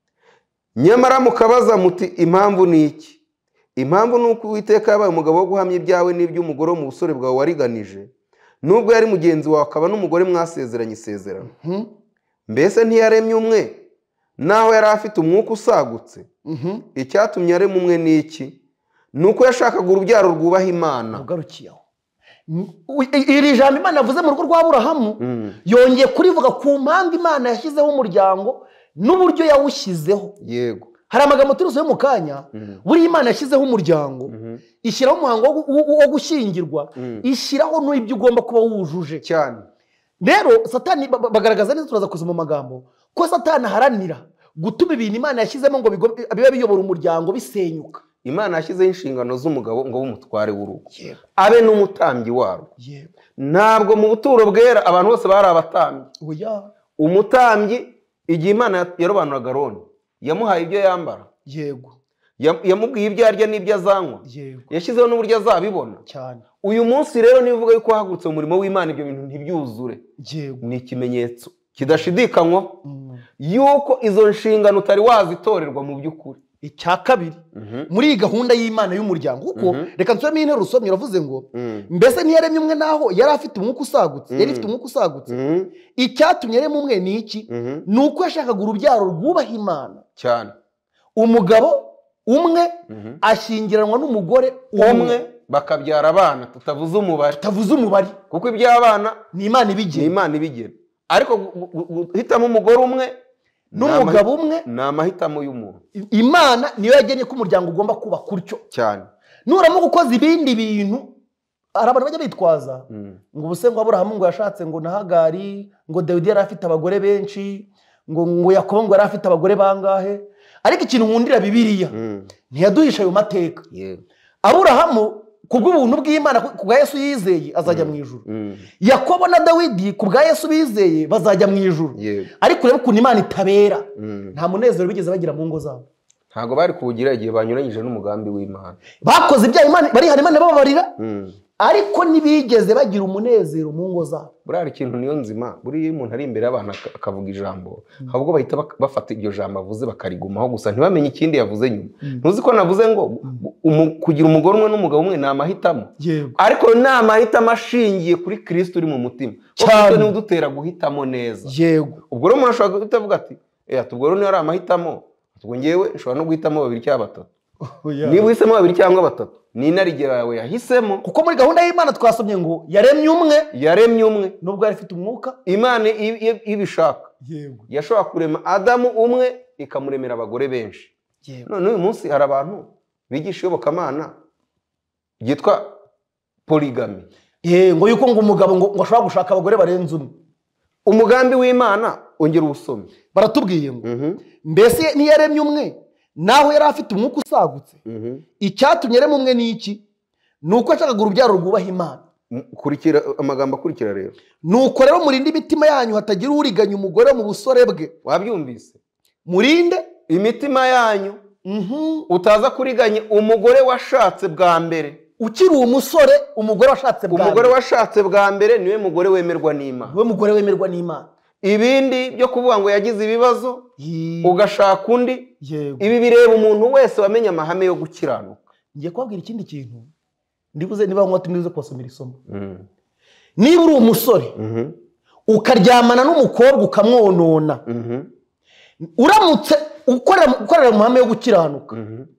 nyamara mukabaza muti impamvu ni iki? impamvu ni uko Uwiteka yabaye umugabo wo guhamya ibyawe n'iby'umugore wo mu busore bwawe wariganije, nubwo yari mugenzi wawe akaba n'umugore mwasezeranye isezerano. mbese ntiyaremye umwe naho yari afite umwuka usagutse? icyatumye arema umwe ni iki? ni uko yashakaga urubyaro rwubaha Imana. ugarukiyeho iri jambo Imana yavuze mu rugo rwa Aburahamu, yongeye kurivuga ku mpamvu Imana yashyizeho umuryango n'uburyo yawushyizeho. yego, hari amagambo turuseho mu kanya. buriya Imana yashyizeho umuryango, ishyiraho umuhango wo gushyingirwa, ishyiraho n'ibyo ugomba kuba wujuje cyane. rero Satani bagaragaza neza, turaza kuza mu magambo ko Satani aharanira gutuma ibintu Imana yashyizemo ngo bibe biyobora umuryango bisenyuka. Imana yashyizeho inshingano z'umugabo ngo w'umutware w'urugo, abe n'umutambyi warwo. ntabwo mu buturo bwera abantu bose bari abatambyi. umutambyi igihe Imana yarobanuraga Aroni, yamuhaye ibyo yambara, yego, yamubwiye ibyo arya n'ibyo azanywa, yashyizeho n'uburyo azabibona cyane. uyu munsi rero nivuga yuko wahagurutse mu murimo w'Imana ibyo bintu ntibyuzure, ni ikimenyetso kidashidikanywaho yuko izo nshingano utari wazitorerwa mu by'ukuri. icya kabiri, muri iyi gahunda y'Imana y'umuryango, kuko reka nsubiremo interuro usomye, uravuze ngo mbese ntiyaremye umwe naho yari afite umwuka usagutse, yari ifite umwuka usagutse. icyatumye arema umwe ni iki? ni uko yashakaga urubyaro rwubaha Imana cyane. umugabo umwe ashyingiranwa n'umugore umwe, bakabyara abana tutavuze umubare, tutavuze umubare, kuko iby'abana ni Imana ibigena, ni Imana ibigena. ariko guhitamo umugore umwe n'umugabo umwe ni amahitamo y'umuntu. Imana niyo yagennye ko umuryango ugomba kuba gutyo cyane. nuramuka ukoze ibindi bintu, hari abantu bajya bitwaza ngo ubuse ngo Aburahamu ngo yashatse ngo na Hagari, ngo Dawidi yari afite abagore benshi, ngo ngo Yakobo ngo yari afite abagore bangahe. ariko ikintu nkundira Bibiliya, ntiyaduhisha ayo mateka. Aburahamu kubw'ubuntu bw'Imana, kubwa Yesu yizeye azajya mu ijuru. Yakobo na Dawidi kubwa Yesu bizeye bazajya mu ijuru. ariko rero ukuntu Imana itabera, nta munezero bigeze bagira mu ngo zabo. ntabwo bari kuwugira igihe banyuranyije n'umugambi w'Imana. bakoze ibyaha Imana bari hari Imana bababarira, ariko ntibigeze bagira umunezero mu ngo zabo. buriya ikintu niyo nzima. buriya iyo umuntu ari imbere y'abantu akavuga ijambo, ahubwo bahita bafata iryo jambo avuze bakarigumaho gusa ntibamenye ikindi yavuze nyuma. ntuzi ko navuze ngo kugira umugore umwe n'umugabo umwe ni amahitamo, ariko ni amahitamo ashingiye kuri Kristo uri mu mutima. Kristo niwe udutera guhitamo neza. yego, ubwo rero umuntu ashobora guhita avuga ati eh, ubwo rero niyo ari amahitamo, ubwo ngewe nshobora no guhitamo babiri cyangwa batatu. niba uhisemo babiri cyangwa batatu ni inarijye yawe yahisemo, kuko muri gahunda y'Imana twasomye ngo yaremye umwe yaremye umwe nubwo yari ifite umwuka Imana ibishaka yashobora kurema Adamu umwe ikamuremera abagore benshi. None uyu munsi hari abantu bigisha iyobokamana ryitwa polygamy, ngo yuko ngo umugabo ngo ashobora gushaka abagore barenze umwe. Umugambi w'Imana ongera ubusome baratubwiye ngo mbese niyaremye umwe naho yari afite umwuka usagutse, icyatumye arema umwe ni iki? Ni uko ashakaga urubyaro rwubaha Imana. Kurikira amagambo akurikira rero, nuko rero murinde imitima yanyu hatagira uriganya umugore mu busore bwe. Wabyumvise? Murinde imitima yanyu utaza kuriganya umugore washatse bwa mbere. Ukiri umusore, umugore washatse bwa mbere, umugore washatse bwa mbere niwe mugore wemerwa n'Imana, niwe mugore wemerwa n'Imana. Ibindi byo kuvuga ngo yagize ibibazo ugashaka undi, ibi bireba umuntu wese wamenye amahame yo gukiranuka. Ngiye kubabwira ikindi kintu ndibuze niba nkwa tumize kubasomera isomo. Niba uri umusore ukaryamana n'umukobwa ukamwonona, uramutse ukorera ukorera mu mahame yo gukiranuka,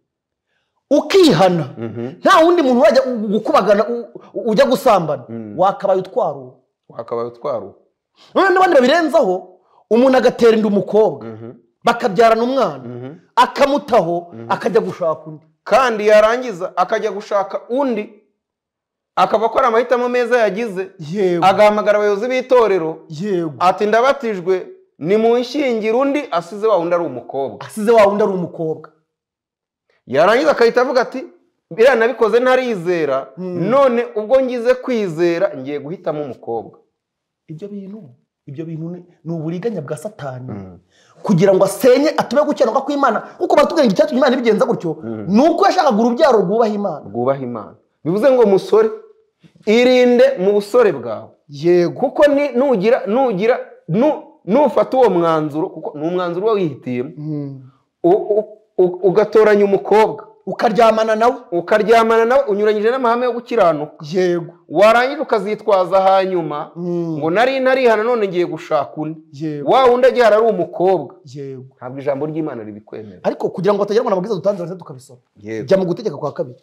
ukihana, nta wundi muntu wajya gukubagana ujya gusambana, wakabaye utwaro wakabaye utwaro none n'abandi babirenzaho, umuntu agatera inda umukobwa bakabyarana umwana akamutaho akajya gushaka undi, kandi yarangiza akajya gushaka undi akaba akora amahitamo meza yagize, agahamagara abayobozi b'itorero ati ndabatijwe ni mu nshyingira undi, asize wa wundi ari umukobwa asize wa wundi ari umukobwa yarangiza akahita avuga ati biriya nabikoze ntarizera, none ubwo ngize kwizera ngiye guhitamo umukobwa. Ibyo bintu ibyo bintu ni uburiganya bwa Satani kugira ngo asenye atume gukiranuka kw'Imana. Kuko baratubwira ngo icyatumye Imana ibigenza gutyo nuko yashakaga urubyaro rwubaha Imana, rwubaha Imana. Bivuze ngo musore irinde mu busore bwawe, yego, kuko nugira nugira nufata uwo mwanzuro, kuko ni umwanzuro uba wihitiyemo, ugatoranya umukobwa ukaryamana nawe ukaryamana nawe unyuranyije n'amahame yo gukiranuka, yego, warangira ukazitwaza hanyuma ngo nari narihana none ngiye gushaka undi, wa wundi agihara ari umukobwa, yego, ntabwo ijambo ry'Imana ribikwemera. Ariko kugira ngo hatagira amabwiriza dutanze tukabisoma, jya mu gutegeka kwa kabiri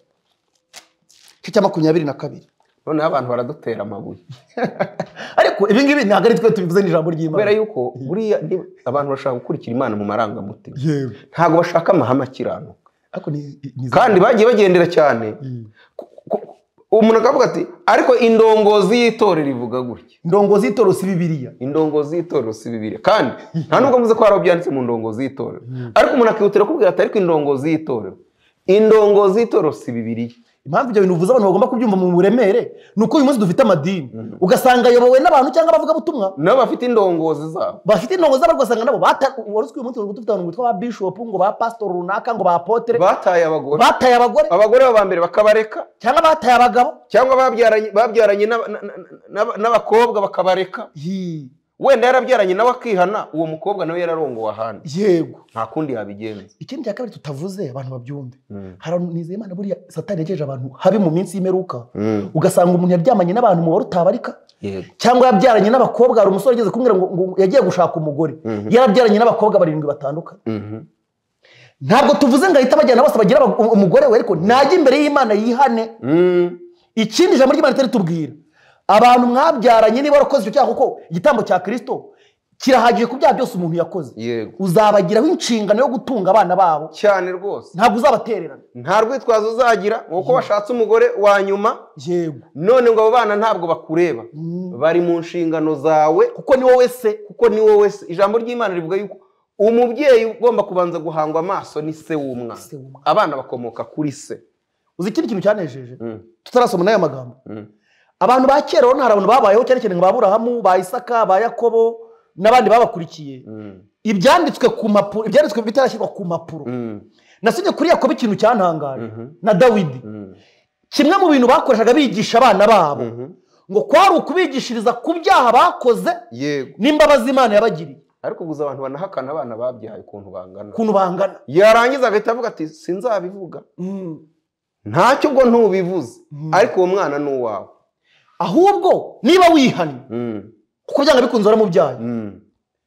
cya makumyabiri na kabiri. None abantu baradutera amabuye ariko ibi ngibi ntabwo ari twe tubivuze n'ijambo ry'Imana, kubera yuko buriya abantu bashaka gukurikira Imana mu marangamutima, ntabwo bashaka amahame akiranuka, kandi bagiye bagendera cyane. Umuntu akavuga ati ariko indongozi y'itorero ivuga gutya. Indongozi y'itorero si Bibiliya, indongozi y'itorero si Bibiliya, kandi nta nubwo muze ko hari byanditse mu ndongozi y'itorero, ariko umuntu akihutira kubwira ati ariko indongozi y'itorero indongozi y'itorero si Bibiliya. Impamvu ibyo bintu uvuze abantu bagomba kubyumva mu buremere nuko uyu munsi dufite amadini ugasanga ayobowe n'abantu cyangwa bavuga butumwa nabo bafite indongozi zabo bafite indongozi zabo, ugasanga nabo waruswe uyu munsi dufite abantu bitwa ba bishop ngo ba pastor runaka ngo ba apotre bataye abagore bataye abagore abagore baba mbere bakabareka, cyangwa bataye abagabo, cyangwa babyaranye babyaranye n'abakobwa bakabareka, wenda yarabyaranye nawe akihana, uwo mukobwa nawe yararongowe ahandi, yego, nta kundi yabigenza. Ikindi cya kabiri tutavuze abantu babyumve, haranizeye Imana buriya Satani yagejeje abantu habi mu minsi y'imperuka, ugasanga umuntu yaryamanye n'abantu mu barutabarika, cyangwa yabyaranye n'abakobwa. Hari umusore ageze kumbwira ngo yagiye gushaka umugore, yarabyaranye n'abakobwa barindwi batandukanye. Ntabwo tuvuze ngo ahita bajyana bose bagira umugore we, ariko najya imbere y'Imana yihane. Ikindi ijambo ry'Imana itari tubwira, abantu mwabyaranye niba warakoze icyo cyaha, kuko igitambo cya Kristo kirahagije ku byaha byose umuntu yakoze, uzabagiraho inshingano yo gutunga abana babo cyane rwose, ntabwo uzabatererana, nta rwitwazo uzagira kuko washatse umugore wa nyuma, yego, none ngo abo bana ntabwo bakureba, bari mu nshingano zawe, kuko ni wowe se, kuko ni wowe se. Ijambo ry'Imana rivuga yuko umubyeyi ugomba kubanza guhangwa amaso ni se w'umwana, abana bakomoka kuri se. Uzi ikindi kintu cyanejeje tutarasoma n'aya magambo, abantu ba kera rero hari abantu babayeho cyane cyane nka Aburahamu, ba Isaka, ba Yakobo n'abandi babakurikiye, ibyanditswe ku mapuro, ibyanditswe bitarashyirwa ku mapuro. Nasomye kuri Yakobo ikintu cyantangaje na Dawidi, kimwe mu bintu bakoreshaga bigisha abana babo ngo kwari ukubigishiriza ku byaha bakoze n'imbabazi Imana yabagiriye. Ariko guza abantu banahakana abana babyaye ukuntu bangana, ukuntu bangana, yarangiza agahita avuga ati sinzabivuga, ntacyo ubwo ntubivuze, ariko uwo mwana ni uwawe. Ahubwo niba wihanye kuko byanga bikunze waramubyaye,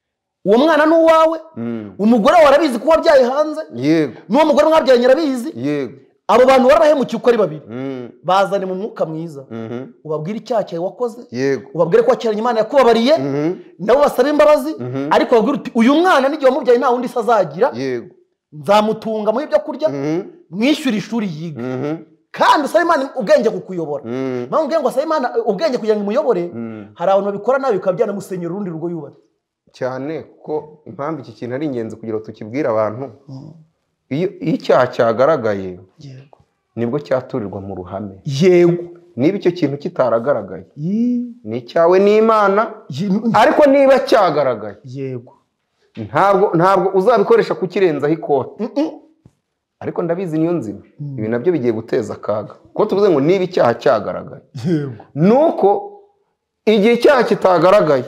uwo mwana ni uwawe, umugore wawe arabizi ko wabyaye hanze, yego, n'uwo mugore mwabyaranye arabizi, yego, abo bantu barabahemukiye uko ari babiri, bazane mu mwuka mwiza, ubabwire icyaha cyawe wakoze, yego, ubabwire ko wakiranye Imana yakubabariye, nabo basaba imbabazi, ariko babwire uti uyu mwana n'igihe wamubyaye nta wundi se azagira, yego, nzamutunga mu ibyo kurya, mwishyura ishuri yiga, kandi usaba Imana ubwenge kukuyobora. Mpamvu ubwenge usaba Imana ubwenge kugira ngo imuyobore, hari abantu babikora nabi bikaba byanamusenyera urundi rugo yubatse cyane. Kuko impamvu iki kintu ari ingenzi kugira ngo tukibwire abantu, iyo icyaha cyagaragaye nibwo cyaturirwa mu ruhame. Yego, niba icyo kintu kitaragaragaye ni icyawe n'Imana, ariko niba cyagaragaye, yego, ntabwo ntabwo uzabikoresha kukirenzaho ikote. Ariko ndabizi niyo nzima ibi nabyo bigiye guteza akaga, kuko tuvuze ngo niba icyaha cyagaragaye, nuko igihe icyaha kitagaragaye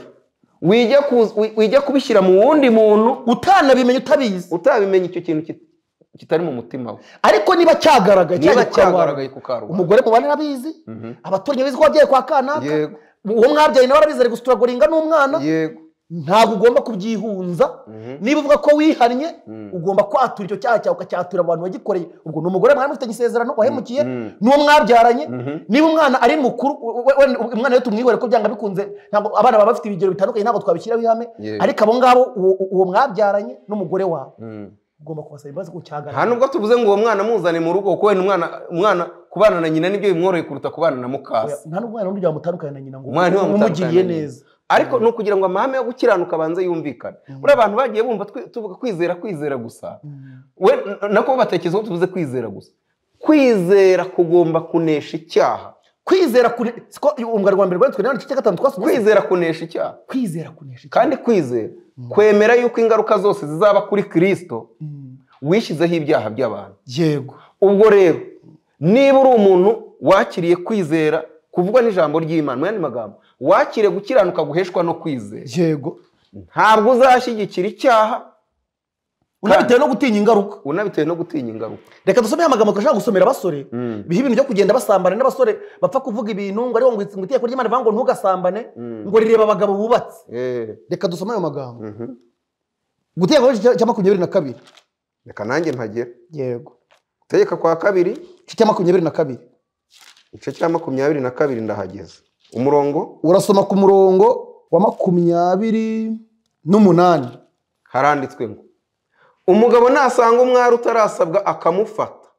wijya kubishyira mu wundi muntu utanabimenya, utabizi, utabimenya icyo kintu kitari mu mutima we. Ariko niba cyagaragaye, niba cyagaragaye ku karubanda, umugore mubane arabizi, abaturanyi bazi ko wabyaye kwa kanaka, uwo mwabyaye nawe arabizi, ari gusituragoringa n'umwana, yego, ntabwo ugomba kubyihunza. Niba uvuga ko wihannye, ugomba kwatura icyo cyaha cyawe ukacyatura abantu bagikoreye. Ubwo ni umugore mwari mufitanye isezerano wahemukiye n'uwo mwabyaranye. Niba umwana ari mukuru, umwana iyo tumwihore ko byanga bikunze, ntabwo abana baba bafite ibigero bitandukanye, ntabwo twabishyiraho ihame, ariko abo ngabo uwo mwabyaranye n'umugore wawe ugomba kubasaba imbabazi ko cyagaragaye. Nta nubwo tuvuze ngo uwo mwana muzane mu rugo, kuko wenda umwana umwana kubana na nyina nibyo bimworoye kuruta kubana na mukase. Nta n'umwana n'undi byamutandukana na nyina ngo umugiriye neza. Ariko no kugira ngo amahame yo gukiranuka abanze yumvikane. Buri abantu bagiye bumva tuvuga kwizera kwizera gusa, we nako batekereza ko tuvuze kwizera gusa. Kwizera kugomba kunesha icyaha. Kwizera kuri siko umugari wa mbere rwanditswe n'icyo gatanu twasomye. Kwizera kunesha icyaha. Kwizera kunesha. Kandi kwizera kwemera yuko ingaruka zose zizaba kuri Kristo wishyizeho ibyaha by'abantu. Yego. Ubwo rero niba uri umuntu wakiriye kwizera kuvugwa n'ijambo ry'Imana, mu yandi magambo wakire gukiranuka guheshwa no kwizera, yego, ntabwo uzashyigikira icyaha unabitewe no gutinya ingaruka, unabitewe no gutinya ingaruka. Reka dusome amagambo twashaka gusomera abasore biha ibintu byo kugenda basambana n'abasore bapfa kuvuga ibintu ngo ariho ngo itegeko ry'Imana rivuga ngo ntugasambane, ngo rireba abagabo bubatse. Reka dusome ayo magambo. Gutegeka cya makumyabiri na kabiri. Reka nanjye mpagera. Yego. Gutegeka kwa kabiri cya makumyabiri na kabiri. Igice cya makumyabiri na kabiri ndahageze. Umurongo urasoma ku murongo wa makumyabiri n'umunani. Haranditswe ngo umugabo nasanga umwari utarasabwa akamufata,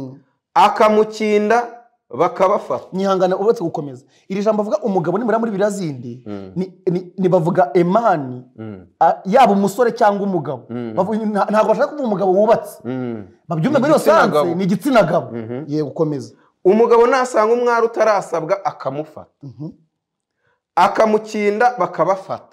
akamukinda bakabafata. Nyihangana uretse gukomeza iri jambo avuga umugabo ni muri biriya zindi ni bavuga emani, yaba umusore cyangwa umugabo, ntabwo bashaka kuvuga umugabo wubatse, babyumve muri rusange ni igitsina gabo. Yego, gukomeza. Umugabo nasanga umwari utarasabwa akamufata, akamukinda bakabafata.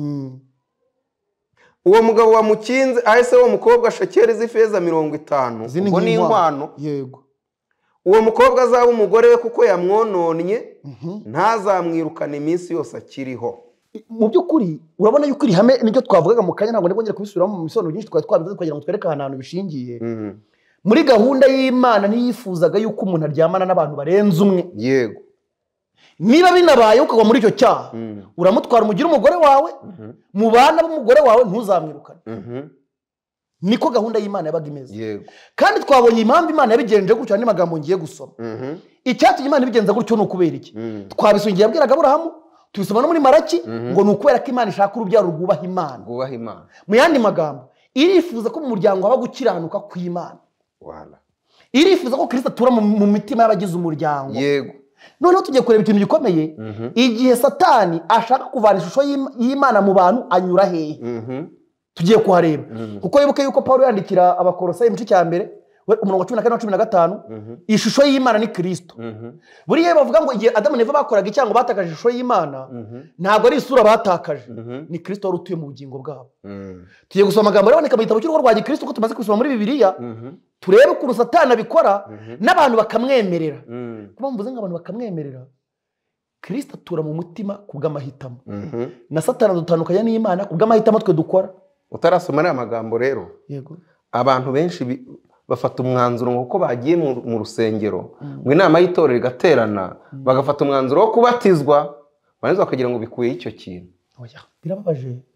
Uwo mugabo wamukinze ahise uwo mukobwa shekeri z'ifeza mirongo itanu, ubwo ni inkwano. Yego. Uwo mukobwa azaba umugore we kuko yamwononnye, ntazamwirukana iminsi yose akiriho. Mu by'ukuri urabona yuko iri hame nicyo twavugaga mu kanya, ntabwo nibongera kubisubiramo mu bisobanuro byinshi twari twabivuze kugira ngo twereke ahantu bishingiye. Muri gahunda y'Imana ntiyifuzaga yuko umuntu aryamana n'abantu barenze umwe. Yego. Niba binabaye ukagwa muri icyo cyaha, uramutwara umugira umugore wawe, mu bana b'umugore wawe ntuzamwirukane. Niko gahunda y'Imana yabaga imeze. Yego. Kandi twabonye impamvu Imana yabigenje gutyo ni magambo ngiye gusoma. Icyatumye Imana ibigenza gutyo ni ukubera iki? Twabisongiye yabwiraga Aburahamu, tubisoma no muri Maraki ngo ni ukubera ko Imana ishaka urubyaro rwubaha Imana. Rwubaha Imana. Mu yandi magambo, irifuza ko mu muryango haba gukiranuka kw'Imana. Wala. Irifuza ko Kristo atura mu mitima y'abagize umuryango. Yego. Noneho tugiye kureba ikintu gikomeye, igihe Satani ashaka kuvana ishusho y'Imana mu bantu anyura hehe? Tugiye kuhareba. Kuko yibuke yuko Paulo yandikira Abakolosayi mu gice cya mbere umurongo cumi na kane na cumi na gatanu, ishusho y'Imana ni Kristo. Buriya bavuga ngo igihe Adamu na Eva bakoraga icyaha ngo batakaje ishusho y'Imana, ntabwo ari isura batakaje, ni Kristo wari utuye mu bugingo bwabo. Tugiye gusoma amagambo aboneka mu gitabo cy'urugo rwa Gikristo ko tumaze gusoma muri Bibiliya, turebe ukuntu Satani abikora n'abantu bakamwemerera. Kuba mvuze nk'abantu bakamwemerera, Kristo atura mu mutima kubw'amahitamo, na Satani adutandukanya n'Imana kubw'amahitamo twe dukora. Utarasoma aya magambo rero, yego, abantu benshi bafata umwanzuro ngo ko bagiye mu rusengero ngo inama y'itorero igaterana, bagafata umwanzuro wo kubatizwa, barangiza bakagira ngo bikuye icyo kintu. Oya, birababaje.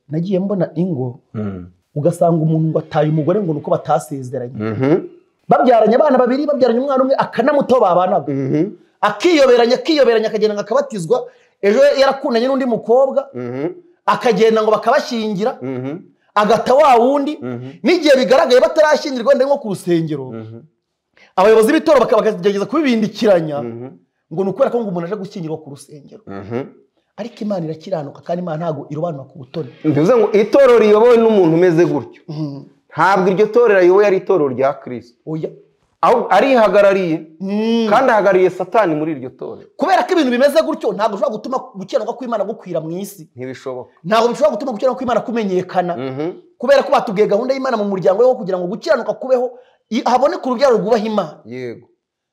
nagiye mbona ingo ugasanga umuntu ngo ataye umugore ngo nuko batasezeranye babyaranye abana babiri babyaranye umwana umwe akanamuto babanaga akiyoberanya akiyoberanya akagenda akabatizwa ejo yarakundanye n'undi mukobwa akagenda ngo bakabashingira agata wa wundi n'igihe bigaragaye batarashyingirwa ndetse nko ku rusengero abayobozi b'itoro bakagerageza kubibindikiranya ngo nukubera ko ngo umuntu aje gushyingirwa ku rusengero ariko Imana irakiranuka kandi Imana ntago irobanura ku butoni bivuze ngo itorero riyobowe n'umuntu umeze gutyo ntabwo iryo torero riyoboye ari itorero rya Kristo oya aho arihagarariye kandi ahagarariye Satani muri iryo torero kubera ko ibintu bimeze gutyo ntabwo ushobora gutuma gukiranuka kw'Imana gukwira mu isi ntibishoboka ntabwo bishobora gutuma gukiranuka kw'Imana kumenyekana kubera ko batubwiye gahunda y'Imana mu muryango wo kugira ngo gukiranuka kubeho haboneke urubyaro rwubaha Imana yego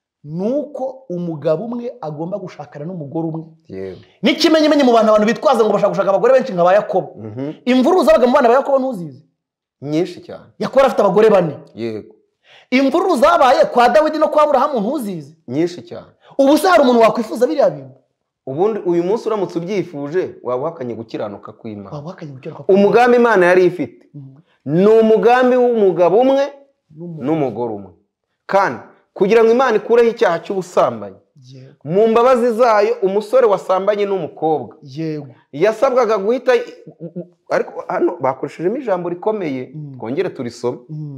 nuko umugabo umwe agomba gushakana n'umugore umwe yego n'ikimenyimenyi mu bantu abantu bitwaza ngo bashaka gushaka abagore benshi nka ba Yakobo imvururu zabaga mu bana ba Yakobo ntuzizi nyinshi cyane Yakobo afite abagore bane yego imvururu zabaye kwa Dawidi no kwa Aburahamu ntuzizi nyinshi cyane ubu se hari umuntu wakwifuza biriya bintu ubundi uyu munsi uramutse ubyifuje waba uhakanye gukiranuka kw'Imana waba uhakanye gukiranuka kw'Imana umugambi Imana yari ifite ni umugambi w'umugabo umwe n'umugore umwe kandi kugira ngo Imana ikureho icyaha cy'ubusambanyi mu mbabazi zayo umusore wasambanye n'umukobwa yego yasabwaga guhita ariko hano bakoreshejemo ijambo rikomeye twongere turisome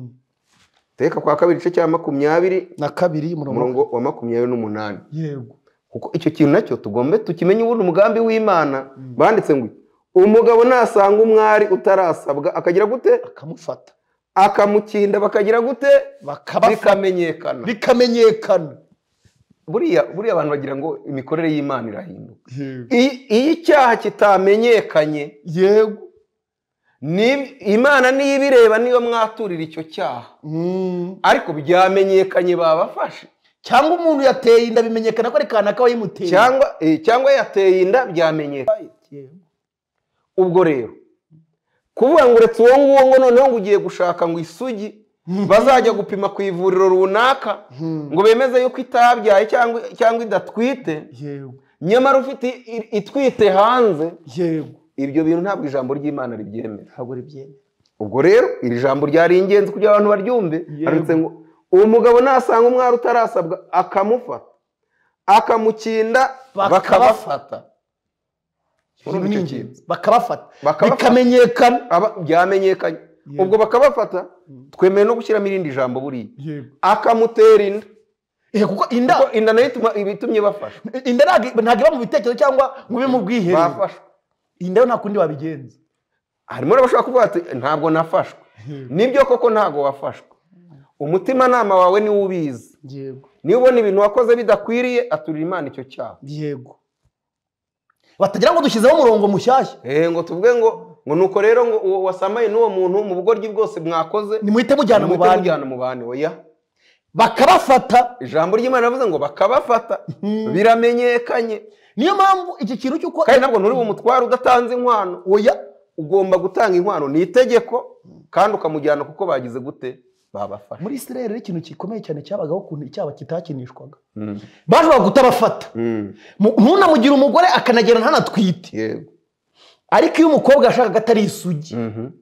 teka kwa kabiri igice cya makumyabiri na kabiri umurongo wa makumyabiri n'umunani yego kuko icyo kintu nacyo tugombe tukimenye ubundi umugambi w'Imana banditse ngo umugabo nasanga umwari utarasabwa akagira gute akamufata akamukinda bakagira gute bikamenyekana bikamenyekana buriya buriya abantu bagira ngo imikorere y'Imana irahinduka iyo icyaha kitamenyekanye yego ni Imana niyo ibireba niyo mwaturira icyo cyaha ariko byamenyekanye babafashe cyangwa umuntu yateye inda bimenyekana ko ari kanaka wayimuteye cyangwa cyangwa yateye inda byamenyekana ubwo rero kuvuga ngo uretse uwo nguwo ngo noneho ngo ugiye gushaka ngo isugi bazajya gupima ku ivuriro runaka ngo bemeze yuko itabyaye cyangwa cyangwa idatwite nyamara ufite itwite hanze ibyo bintu ntabwo ijambo ry'Imana ribyemera ntabwo ribyemera ubwo rero iri jambo ryari ingenzi kugira abantu baryumve handitse ngo uwo mugabo nasanga umwari utarasabwa akamufata akamukinda bakabafata bakabafata bikamenyekana byamenyekanye ubwo bakabafata twemeye no gushyiramo irindi jambo buriya akamutera inda kuko inda inda nayo ibitumye bafashwa inda ntabwo iba mu bitekerezo cyangwa ngo ibe mu bwiherero bafashwa inda yo nta kundi wabigenza harimo n'abashobora kuvuga ati ntabwo nafashwe nibyo koko ntabwo wafashwe umutimanama wawe niwo ubizi niba ubona ibintu wakoze bidakwiriye aturira Imana icyo cyaha yego batagira ngo dushyizeho umurongo mushyashya eh ngo tuvuge ngo ngo nuko rero ngo wasamaye n'uwo muntu mu bugoryi bwose mwakoze nimuhite mujyana mu bandi mujyana mu bandi oya bakabafata ijambo ry'Imana rivuze ngo bakabafata biramenyekanye niyo mpamvu iki kintu cyuko kandi ntabwo nturi bumutware udatanze inkwano oya ugomba gutanga inkwano ni itegeko kandi ukamujyana kuko bagize gute babafasha muri Israel ikintu gikomeye cyane cyabagaho ukuntu icyaba kitakinishwaga bashobora kutabafata ntunamugira umugore akanagera ntanatwite yego ariko iyo umukobwa yashakaga atari isugi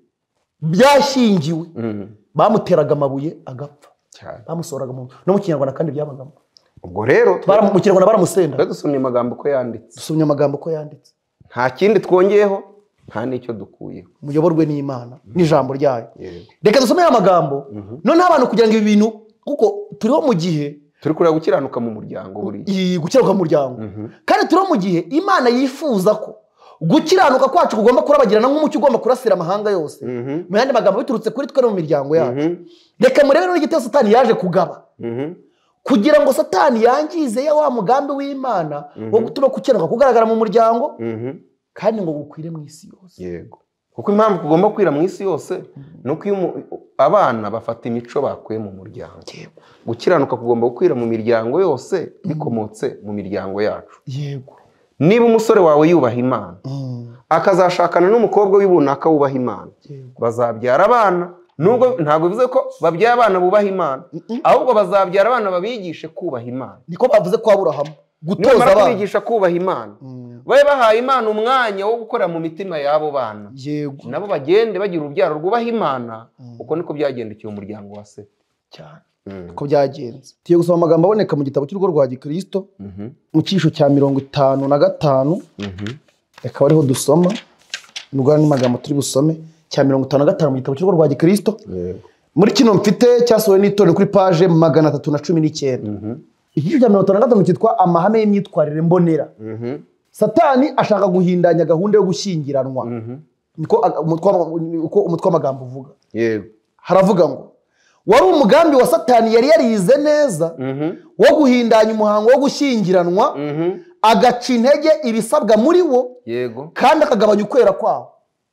byashyingiwe bamuteraga amabuye agapfa bamusohoraga mu no mu Kinyarwanda kandi byabagamo ubwo rero mu Kinyarwanda baramusenda dusomye amagambo ko yanditse dusomye amagambo ko yanditse nta kindi twongeyeho nta n'icyo dukuyeho muyoborwe n'Imana n'ijambo ryayo reka dusome aya magambo noneho abantu kugira ngo ibi bintu kuko turiho mu gihe turi kureba gukiranuka mu muryango buri gukiranuka mu muryango kandi turiho mu gihe Imana yifuza ko gukiranuka kwacu kugomba kurabagirana nk'umucyo ugomba kurasira amahanga yose mu yandi magambo biturutse kuri twe no mu miryango yacu reka murebe n'igitero Satani yaje kugaba kugira ngo Satani yangize ya wa mugambi w'Imana wo gutuma gukiranuka kugaragara mu muryango kandi ngo gukwire mu isi yose yego kuko impamvu kugomba kwira mu isi yose nuko iyo abana bafata imico bakuye mu muryango gukiranuka kugomba gukwira mu miryango yose bikomotse mu miryango yacu yego niba umusore wawe yubaha Imana akazashakana n'umukobwa w'ibunaka wubaha Imana bazabyara abana nubwo ntabwo bivuze ko babyaye abana bubaha Imana ahubwo bazabyara abana babigishe kubaha Imana niko bavuze ko Aburahamu gutoza abana kubigisha kubaha Imana babe bahaye Imana umwanya wo gukora mu mitima y'abo bana yego nabo bagende bagira urubyaro rwubaha Imana uko niko byagendekeye umuryango wa Seti cyane uko byagenze. Tugiye gusoma amagambo aboneka mu gitabo cy'urugo rwa Gikristo mu cyisho cya mirongo itanu na gatanu reka ariho dusoma nubwo ni magambo turi busome cya mirongo itanu na gatanu mu gitabo cy'urugo rwa Gikristo muri kino mfite cyasohowe n'itorero kuri page magana atatu na cumi n'icyenda. Icyisho cya mirongo itanu na gatanu cyitwa amahame y'imyitwarire mbonera. Satani ashaka guhindanya gahunda yo gushyingiranwa niko uko umutwe w'amagambo uvuga. Yego haravuga ngo wari umugambi wa Satani yari yarize neza wo guhindanya umuhango wo gushyingiranwa agaca intege ibisabwa muri wo yego kandi akagabanya ukwera kwawo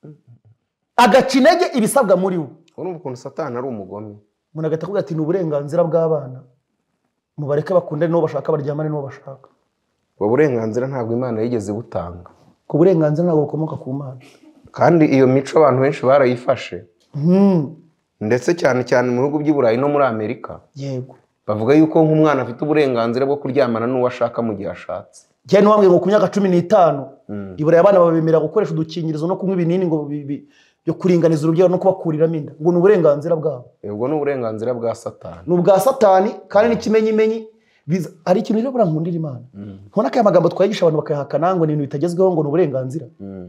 agaca intege ibisabwa muri wo. Urumva ukuntu Satani ari umugome. Umuntu agahita avuga ati ni uburenganzira bw'abana mubareke bakundane n'uwo bashaka baryamane n'uwo bashaka. Ubwo burenganzira ntabwo Imana yigeze butanga. Ku burenganzira ntabwo bukomoka ku Mana. Kandi iyo mico abantu benshi barayifashe. Ndetse cyane cyane mu bihugu by'i Burayi no muri Amerika. Yego. Bavuga yuko nk'umwana afite uburenganzira bwo kuryamana n'uwo ashaka mu gihe ashatse. Cyane wambwiye ngo ku myaka cumi n'itanu i Burayi abana babemera gukoresha udukingirizo no kunywa ibinini ngo byo kuringaniza urubyaro no kubakuriramo inda ngo ni uburenganzira bwabo. Ubwo ni uburenganzira bwa Satani. Ni ubwa Satani kandi n'ikimenyimenyi ari ikintu rero burankundira Imana. Ntubona ko aya magambo twayigisha abantu bakayahakana ngo ni ibintu bitagezweho ngo ni uburenganzira.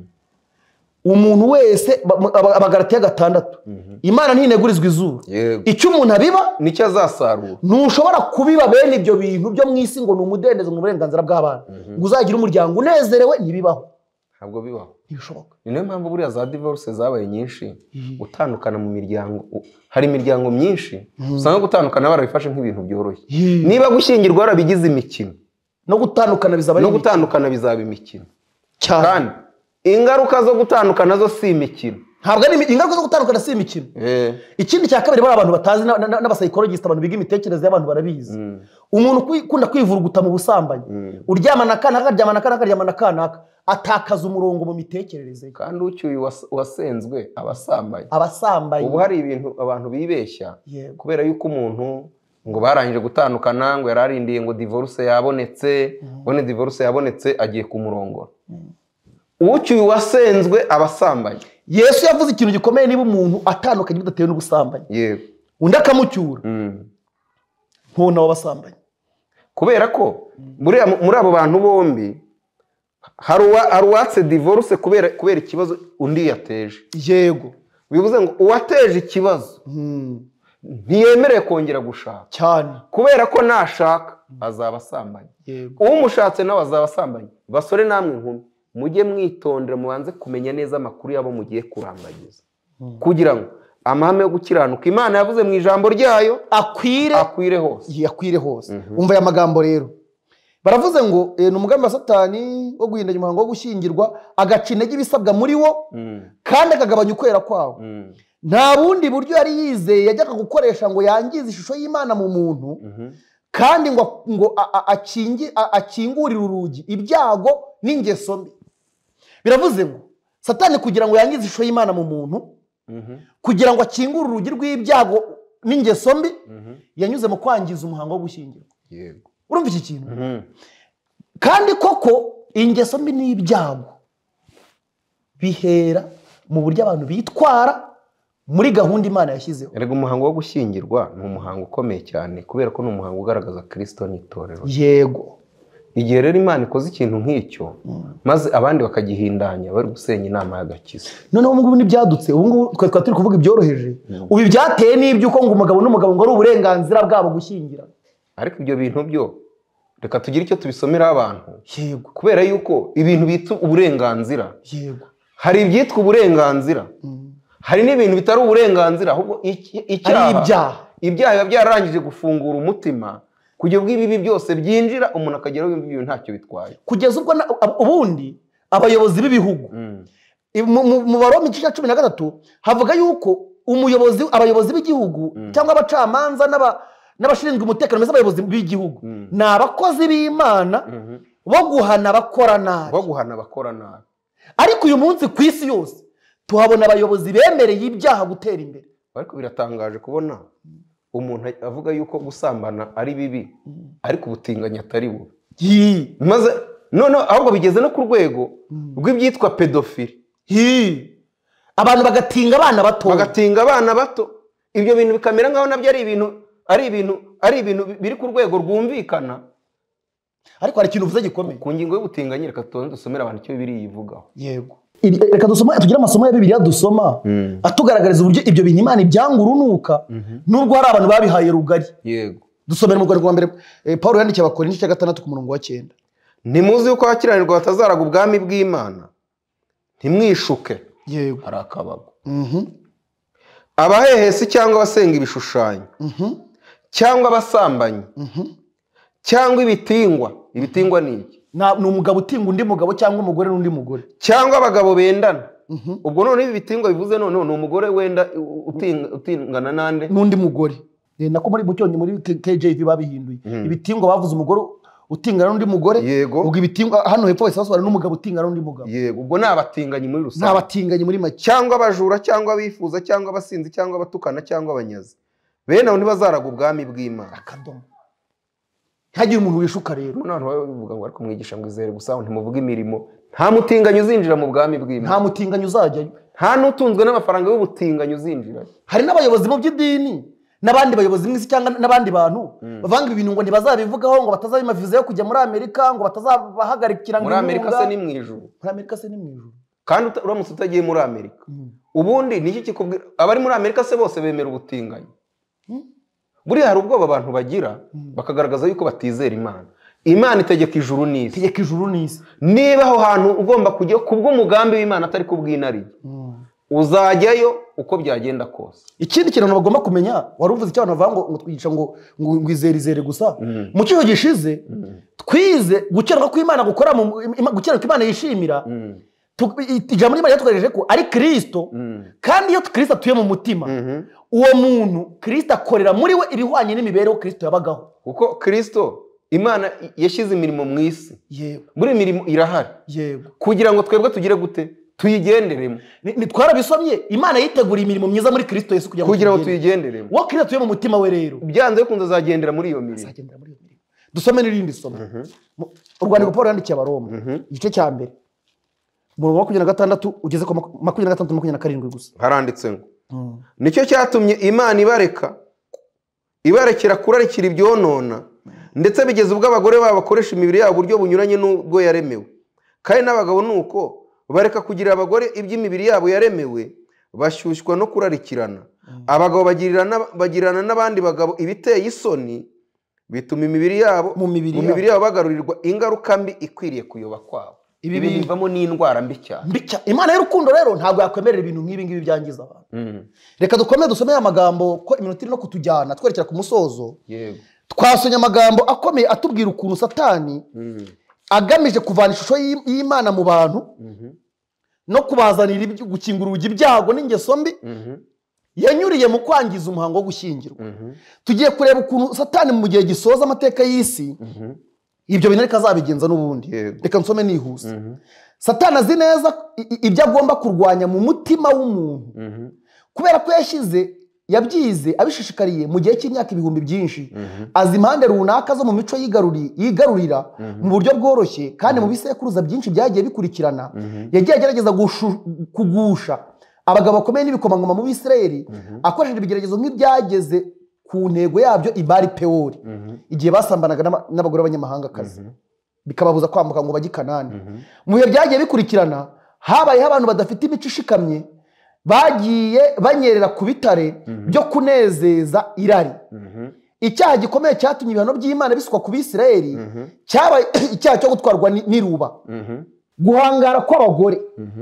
Umuntu wese abagalatiya gatandatu Imana ntinegurizwa izuru. Icyo umuntu abiba nicyo azasarura. Ntushobora kubiba bene ibyo bintu byo mu isi ngo ni umudendezo mu burenganzira bw'abana ngo uzagira umuryango unezerewe ntibibaho. Ntabwo bibaho. Ntibishoboka. Ni nayo mpamvu buriya za divorce zabaye nyinshi gutandukana mu miryango. Hari imiryango myinshi usanga gutandukana barabifashe nk'ibintu byoroshye. Niba gushyingirwa warabigize imikino no gutandukana bizaba no gutandukana bizaba imikino cyane. Kandi ingaruka zo gutandukana zo si imikino. Ntabwo ari ingaruka zo gutandukana si imikino. Ikindi cya kabiri bari abantu batazi n'abapsychologist abantu biga imitekerereze y'abantu barabizi. Umuntu ukunda kwivuruguta mu busambanyi uryamana kana akaryamana kana akaryamana kana atakaza umurongo mu mitekerereze. Kandi ucyuye wasenzwe abasambanyi abasambanyi ubu hari ibintu abantu bibeshya kubera yuko umuntu ngo barangije gutandukana ngo yararindiye ngo divorce yabonetse bone divorce yabonetse agiye ku murongo. Ucyuye wasenzwe abasambanyi. Yesu yavuze ikintu gikomeye niba umuntu atandukanye bidatewe n'ubusambanyi. Yego. Undi akamucyura. Ntona w'abasambanyi. Kubera ko muri muri abo bantu bombi hari uwatse divorce kubera kubera ikibazo undi yateje. Yego. Bivuze ngo uwateje ikibazo ntiyemereye kongera gushaka cyane kubera ko nashaka azaba asambanye. Yego. Umushatse nawe azaba asambanye. Basore namwe nkumi mujye mwitondera mubanze kumenya neza amakuru yabo mugiye kurambagiza kugira ngo amahame yo gukiranuka Imana yavuze mu ijambo ryayo akwire akwire hose yakwire hose. Umva ya magambo rero baravuze ngo ni umugambi wa Satani wo guhindanya umuhango wo gushyingirwa agaca intege ibisabwa muri wo kandi akagabanya ukwera kwawo. Nta bundi buryo yari yizeye yajyaga gukoresha ngo yangize ishusho y'Imana mu muntu kandi ngo ngo akingurire urugi ibyago n'ingeso mbi. Biravuze ngo Satani kugira ngo yangize ishusho y'Imana mu muntu kugira ngo akingure urugi rw'ibyago n'ingeso mbi yanyuze mu kwangiza umuhango wo gushyingirwa. Yego. Urumva iki kintu? Kandi koko ingeso mbi n'ibyago bihera mu buryo abantu bitwara muri gahunda Imana yashyizeho. Erega umuhango wo gushyingirwa ni umuhango ukomeye cyane kubera ko ni umuhango ugaragaza Kristo n'itorero. Yego. Igihe rero Imana ikoze ikintu nk'icyo maze abandi bakagihindanya bari gusenya inama y'agakiza. Noneho ubu ngubu n'ibyadutse ubu ngubu twe twa turi kuvuga ibyoroheje ubu byateye n'ibyo uko ngo umugabo n'umugabo ngo ari uburenganzira bwabo gushyingira. Ariko ibyo bintu byo reka tugire icyo tubisomera abantu. Yego. Kubera yuko ibintu bita uburenganzira. Yego. Hari ibyitwa uburenganzira. Hari n'ibintu bitari uburenganzira ahubwo icyaha ibyaha biba byararangije gufungura umutima kugira ubwo ibi byose byinjira umuntu akageraho ibintu ntacyo bitwaye kugeza ubwo ubundi abayobozi b'ibihugu mu Baroma igice cya cumi na gatatu havuga yuko umuyobozi abayobozi b'igihugu cyangwa abacamanza n'abashinzwe umutekano mwiza abayobozi b'igihugu ni abakozi b'Imana bo guhana abakora nabi bo guhana abakora nabi. Ariko uyu munsi ku isi yose tuhabona abayobozi bemereye ibyaha gutera imbere. Ariko biratangaje kubona umuntu avuga yuko gusambana ari bibi ariko ubutinganyi atari bubi Hi. maze none ahubwo bigeze no ku rwego rw'ibyitwa pedofili. Hi. Abantu bagatinga abana bato bagatinga abana bato ibyo bintu bikamera nkaho nabyo ari ibintu ari ibintu ari ibintu biri ku rwego rwumvikana. ariko hari ikintu uvuze gikomeye ku ngingo y'ubutinganyi. Reka dusomere abantu icyo Bibiliya ivugaho. Yego, reka dusoma tugire amasomo ya Bibiliya dusoma atugaragariza uburyo ibyo bintu Imana ibyanga urunuka nubwo hari abantu babihaye rugari. Yego, dusomere mu rwandiko rwa mbere Paulo yandikiye Abakorinto igice cya gatandatu ku murongo wa cyenda. ntimuzi yuko abakiranirwa batazaraga ubwami bw'Imana? Ntimwishuke. Yego, hari akabago. Mhm. abahehesi cyangwa abasenga ibishushanyo Mhm. cyangwa abasambanyi Mhm. cyangwa ibitingwa. Ibitingwa ni iki? Na ni umugabo utinga undi mugabo cyangwa umugore n'undi mugore. cyangwa abagabo bendana. Mhm. ubwo none ibi bitingwa bivuze none ni umugore wenda utinga- utingana nande N'undi mugore. Eh, nako muri mu cyonyi muri K J V babihinduye. Ibitingwa bavuze umugore utingana n'undi mugore. Yego. Ubwo ibitingwa hano hepfo wese basobanura n'umugabo utingana n'undi mugabo. Yego, ubwo ni abatinganyi muri rusange. N'abatinganyi muri make. cyangwa abajura cyangwa abifuza cyangwa abasinzi cyangwa abatukana cyangwa abanyazi, bene abo ntibazaraga ubwami bw'Imana. Akadomo. Ntihagire umuntu wishuka rero. none abantu bavuga ngo ariko mwigisha ngo izere gusa ntimuvuga imirimo. Nta mutinganyi uzinjira mu bwami bw'Imana. Nta mutinganyi uzajyayo. nta n'utunzwe n'amafaranga y'ubutinganyi uzinjira. Hari n'abayobozi mu by'idini n'abandi bayobozi mw'isi cyangwa n'abandi bantu bavanga ibintu ngo ntibazabivugaho ngo batazabiha viza yo kujya muri Amerika ngo batazabahagarikira ngo muri Amerika se ni mu ijuru. muri Amerika se ni mu ijuru. kandi uta- uramutse utagiye muri Amerika ubundi niki kikubwira abari muri Amerika se bose bemera ubutinganyi? buriya hari ubwoba abantu bagira bakagaragaza yuko batizera Imana. Imana itegeka ijuru n'isi. Tegeka ijuru n'isi. Niba aho hantu ugomba kujya kubw'umugambi w'Imana atari kubw'inariye, uzajyayo uko byagenda kose. Ikindi kintu bagomba kumenya, wari uvuze icyo abantu bavuga ngo twigisha ngo ngo izere izere gusa. Mu cyo gishize twize gukenerwa kw'Imana gukora mu gukenerwa Imana yishimira. Ijambo ry'Imana ryatwegereje ko ari Kristo, kandi iyo Kristo atuye mu mutima uwo muntu Kristo akorera muri we ibihwanye n'imibereho Kristo yabagaho. Kuko Kristo Imana yashyize imirimo mu isi. Yego. Muri imirimo irahari. Yego. Kugira ngo twebwe tugire gute tuyigenderemo. Ni twarabisomye Imana yitegura imirimo myiza muri Kristo Yesu kugira ngo kugira ngo tuyigenderemo. Wo Kristo atuye mu mutima we rero. Byanze bikunze azagendera muri iyo mirimo. Azagendera muri iyo mirimo. Dusome n'irindi somo. Urwandiko Paulo yandikiye Abaroma igice cya mbere. Umurongo wa makumyabiri na gatandatu ugeze ku makumyabiri na gatandatu makumyabiri na karindwi gusa. Haranditse ngo nicyo cyatumye Imana ibareka ibarekera kurarikira ibyonona, ndetse bigeze ubwo abagore babo bakoresha imibiri yabo uburyo bunyuranye n'ubwo yaremewe. Kandi n'abagabo nuko bareka kugira abagore iby'imibiri yabo yaremewe, bashyushywa no kurarikirana. Abagabo bagirana bagirana n'abandi bagabo ibiteye isoni, bituma imibiri yabo mu mibiri yabo bagarurirwa ingaruka mbi ikwiriye kuyoba kwabo. Ibi bivamo n'indwara mbi cyane. Imana y'urukundo rero ntabwo yakwemerera ibintu nk'ibi ngibi byangiza abantu. Reka dukomeze dusome amagambo ko iminota iri no kutujyana twerekera ku musozo. Yego. Twasonye amagambo akomeye atubwira ukuntu Satani agamije kuvana ishusho y'Imana mu bantu no kubazanira gukinga urugi ibyago n'ingeso mbi yanyuriye mu kwangiza umuhango wo gushyingirwa. Tugiye kureba ukuntu Satani mu gihe gisoza amateka y'isi ibyo bintu reka azabigenza n'ubundi. Reka nsome nihuse. Satani azi neza ibyo agomba kurwanya mu mutima w'umuntu kubera ko yashyize yabyize abishishikariye mu gihe cy'imyaka ibihumbi byinshi. Azi impande runaka zo mu mico yigarurira mu buryo bworoshye kandi mu bisekuruza byinshi byagiye bikurikirana. Yagiye agerageza kugusha abagabo bakomeye n'ibikomangoma mu Bisirayeli akoresheje ibigeragezo nk'ibyageze ku ntego yabyo i Bali Pewori igihe basambanaga n'abagore b'abanyamahangakazi bikababuza kwambuka ngo bajye i Kanani. Mu bihe byagiye bikurikirana habayeho abantu badafite imico ishikamye bagiye banyerera ku bitare byo kunezeza irari. Icyaha gikomeye cyatumye ibihano by'Imana bisukwa ku Bisirayeli cyabaye icyaha cyo gutwarwa n'iruba. Guhangara kw'abagore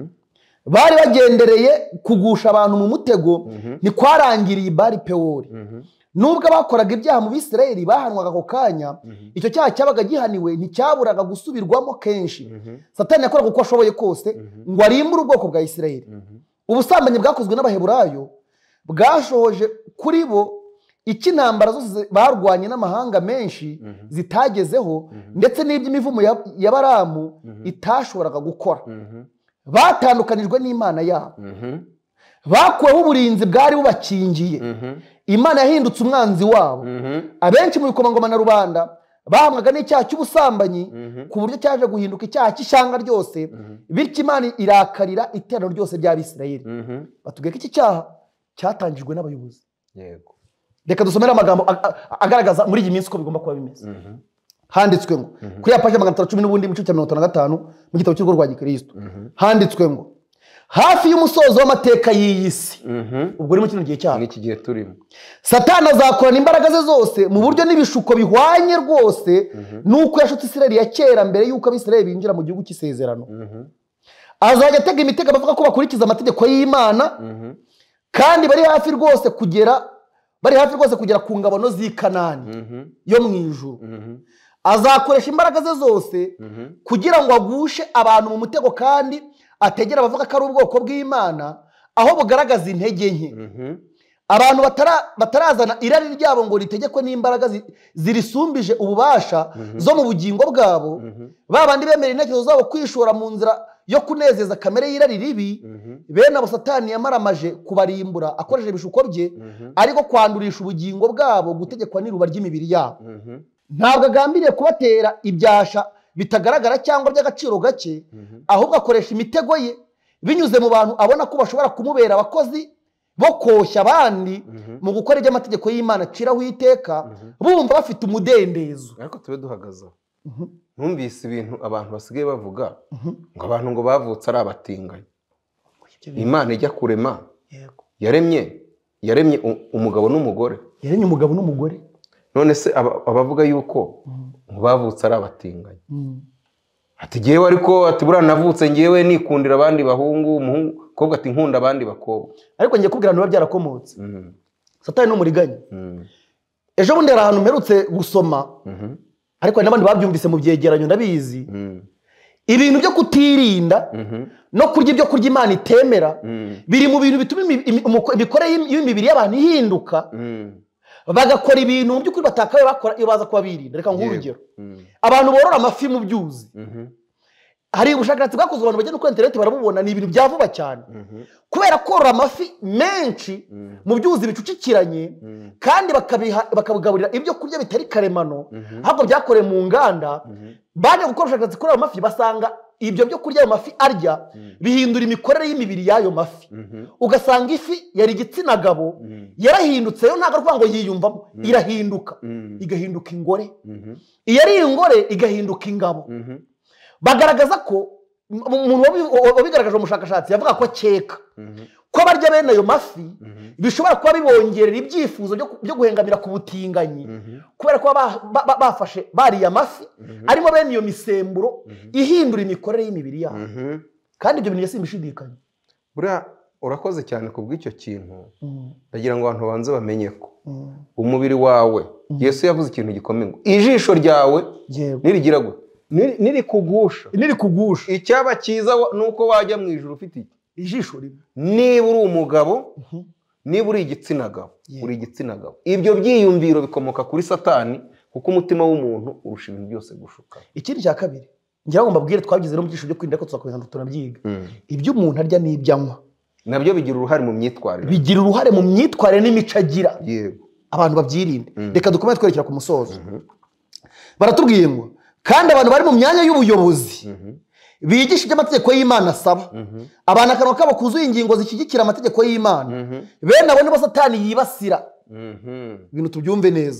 bari bagendereye kugusha abantu mu mutego ntikwarangiriye i Bali Pewori. Nubwo abakoraga ibyaha mu Bisirayeli bahanwaga ako kanya, icyo cyaha cyabaga gihaniwe nticyaburaga gusubirwamo kenshi. Satani yakoraga uko ashoboye kose ngo arimbure ubwoko bwa Isirayeli. Ubusambanyi bwakozwe n'Abaheburayo bwashohoje kuri bo iki intambara zose barwanye n'amahanga menshi zitagezeho, ndetse n'iby'imivumo ya Baramu itashoboraga gukora. Batandukanijwe n'Imana yabo, bakuweho uburinzi bwari bubakingiye. Imana yahindutse umwanzi wabo. Abenshi mu bikomangoma na rubanda bahamwaga n'icyaha cy'ubusambanyi ku buryo cyaje guhinduka icyaha cy'ishyanga ryose bityo Imana irakarira iteraniro ryose ry'Abisirayeli. Batubwiye ko iki cyaha cyatangijwe n'abayobozi. Yego. Reka dusomere amagambo agaragaza muri iyi minsi uko bigomba kuba bimeze. Handitswe ngo kuri ya paje magana atatu cumi n'ubundi mu gice cya mirongo itanu na gatanu mu gitabo cy'urugo rwa Gikristo. Handitswe ngo hafi y'umusozo w'amateka y'iyi si. Ubwo uri mu kino gihe cyaho. N'iki gihe turimo. Satani azakorana imbaraga ze zose mu buryo n'ibishuko bihwanye rwose nuko yashutse Isirayeli ya kera mbere yuko Abisirayeli binjira mu gihugu cy'isezerano. Azajya atega imitego bavuga ko bakurikiza amategeko y'Imana kandi bari hafi rwose kugera bari hafi rwose kugera ku ngabano z'i Kanani yo mu ijuru. Azakoresha imbaraga ze zose kugira ngo agushe abantu mu mutego kandi ategera abavuga ko ari ubwoko bw'Imana aho bugaragaza intege nke. Abantu batarazana irari ryabo ngo ritegekwe n'imbaraga zirisumbije ububasha zo mu bugingo bwabo, babandi bemera intekerezo zabo kwishora mu nzira yo kunezeza kamere y'irari ribi, bene abo Satani yamaramaje kubarimbura akoresheje ibishuko bye, ariko kwandurisha ubugingo bwabo gutegekwa n'iruba ry'imibiri yabo. Ntabwo agambiriye kubatera ibyasha bitagaragara cyangwa by'agaciro gake, ahubwo akoresha imitego ye binyuze mu bantu abona ko bashobora kumubera abakozi bo koshya abandi mu gukora ibyo amategeko y'Imana aciraho iteka, bumva bafite umudendezo. Ariko tube duhagaze. Numvise ibintu abantu basigaye bavuga ngo abantu ngo bavutse ari abatinganyi. Imana ijya kurema yaremye yaremye umugabo n'umugore. Yaremye umugabo n'umugore. None se abavuga yuko ngo bavutse ari abatinganyi. Ati ngewe ariko ati buriya navutse ngewe nikundira abandi bahungu, umuhungu kobwa ati nkunda abandi bakobwa. Ariko ngiye kubwira niba byarakomotse. Satani n'umuriganya. Ejo bundi hari ahantu mperutse gusoma, ariko n'abandi babyumvise mu byegeranyo ndabizi. Ibintu byo kutirinda no kurya ibyo kurya Imana itemera biri mu bintu bituma imikorere y'imibiri y'abantu ihinduka, bagakora ibintu mu by'ukuri batakaye bakora iyo baza kuba birinda. Reka nguhe urugero. Abantu borora amafi mu byuzi, hari ubushakashatsi bwakozwe abantu bagenda kuri internet barabubona, ni ibintu bya vuba cyane. Kubera korora amafi menshi mu byuzi bicucikiranye kandi bakabugaburira ibyo kurya bitari karemano, ahubwo byakorewe mu nganda, baje gukora ubushakashatsi kuri ayo mafi basanga ibyo byo kurya ayo mafi arya bihindura imikorere y'imibiri y'ayo mafi. Ugasanga ifi yari igitsina gabo yarahindutse, yo ntabwo ari ngo yiyumvamo, irahinduka igahinduka ingore, iyo ari ingore igahinduka ingabo. Bagaragaza ko umuntu wabigaragaje mu bushakashatsi yavuga ko akeka ko barya bene ayo mafi bishobora kuba bibongerera ibyifuzo byo guhengamira ku butinganyi, kubera ko bafashe bariye amafi arimo bene iyo misemburo ihindura imikorere y'imibiri yabo. Kandi ibyo bintu yasimbishidikanya. Buriya urakoze cyane ku bw'icyo kintu. Ndagira ngo abantu banze bamenye ko umubiri wawe, Yesu yavuze ikintu gikomeye ngo ijisho ryawe nirigira gute niri kugusha niri kugusha icyaba cyiza nuko wajya mu ijuru ufite ijisho rimwe. Niba uri umugabo, niba uri igitsina gabo, uri igitsina gabo, ibyo byiyumviro bikomoka kuri Satani, kuko umutima w'umuntu urusha ibintu byose gushuka. Ikindi cya kabiri ngira ngo mbabwire, twagize no mu byisho byo kwirinda ko tuzakomeza tunabyiga. Ibyo umuntu arya n'ibyo anywa nabyo bigira uruhare mu myitwarire, bigira uruhare mu myitwarire n'imico agira. Yego, abantu babyirinde. Reka dukomeze twerekera ku musozo. Baratubwiye ngo kandi abantu bari mu myanya y'ubuyobozi bigisha iby'amategeko y'Imana asaba, abantu akanwa kabo kuzuye ingingo zishyigikira amategeko y'Imana, bene abo nibo Satani yibasira. Ibintu tubyumve neza.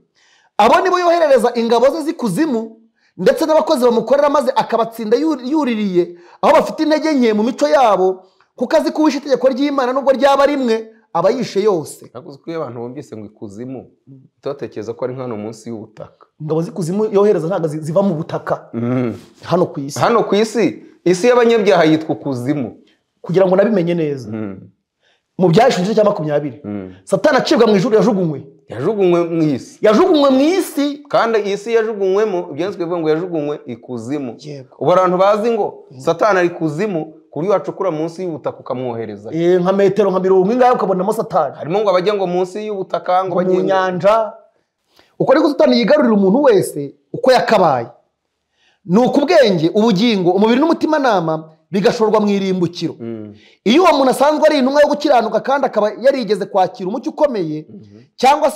Abo nibo yoherereza ingabo ze z'ikuzimu ndetse n'abakozi bamukorera, maze akabatsinda yuririye aho bafite intege nke mu mico yabo, kuko azi kuwisha itegeko ry'Imana nubwo ryaba rimwe aba yishe yose. Nakuze ko abantu bumvise ngo ikuzimu tutatekereza ko ari hano munsi y'ubutaka. Ingabo z'ikuzimu yohereza ntago ziva mu butaka hano ku isi. Hano ku isi, isi y'abanyabyaha yitwa kuzimu, kugira ngo nabimenye neza. Mu byahishije cya makumyabiri Satani acibwa mu ijuru yajugunywe yajugunywe mu isi yajugunywe mu isi kandi isi yajugunywemo ibyanditswe bivuga ngo yajugunywe ikuzimu. Ubu abantu bazi ngo Satani ari kuzimu, kuri wacukura munsi y'ubutaka ukamwohereza eh nka metero nka mirongo ingahe ukabonamo Satani. Harimo ngo abajya ngo munsi y'ubutaka ngo bajye mu nyanja. Uko ariko Satani yigarurira umuntu wese uko yakabaye, ni ukubwenge, ubugingo, umubiri n'umutima nama bigashorwa mu irimbukiro. Iyo uwo muntu asanzwe ari intumwa yo gukiranuka kandi akaba yarigeze kwakira umucyo ukomeye, cyangwa se iyo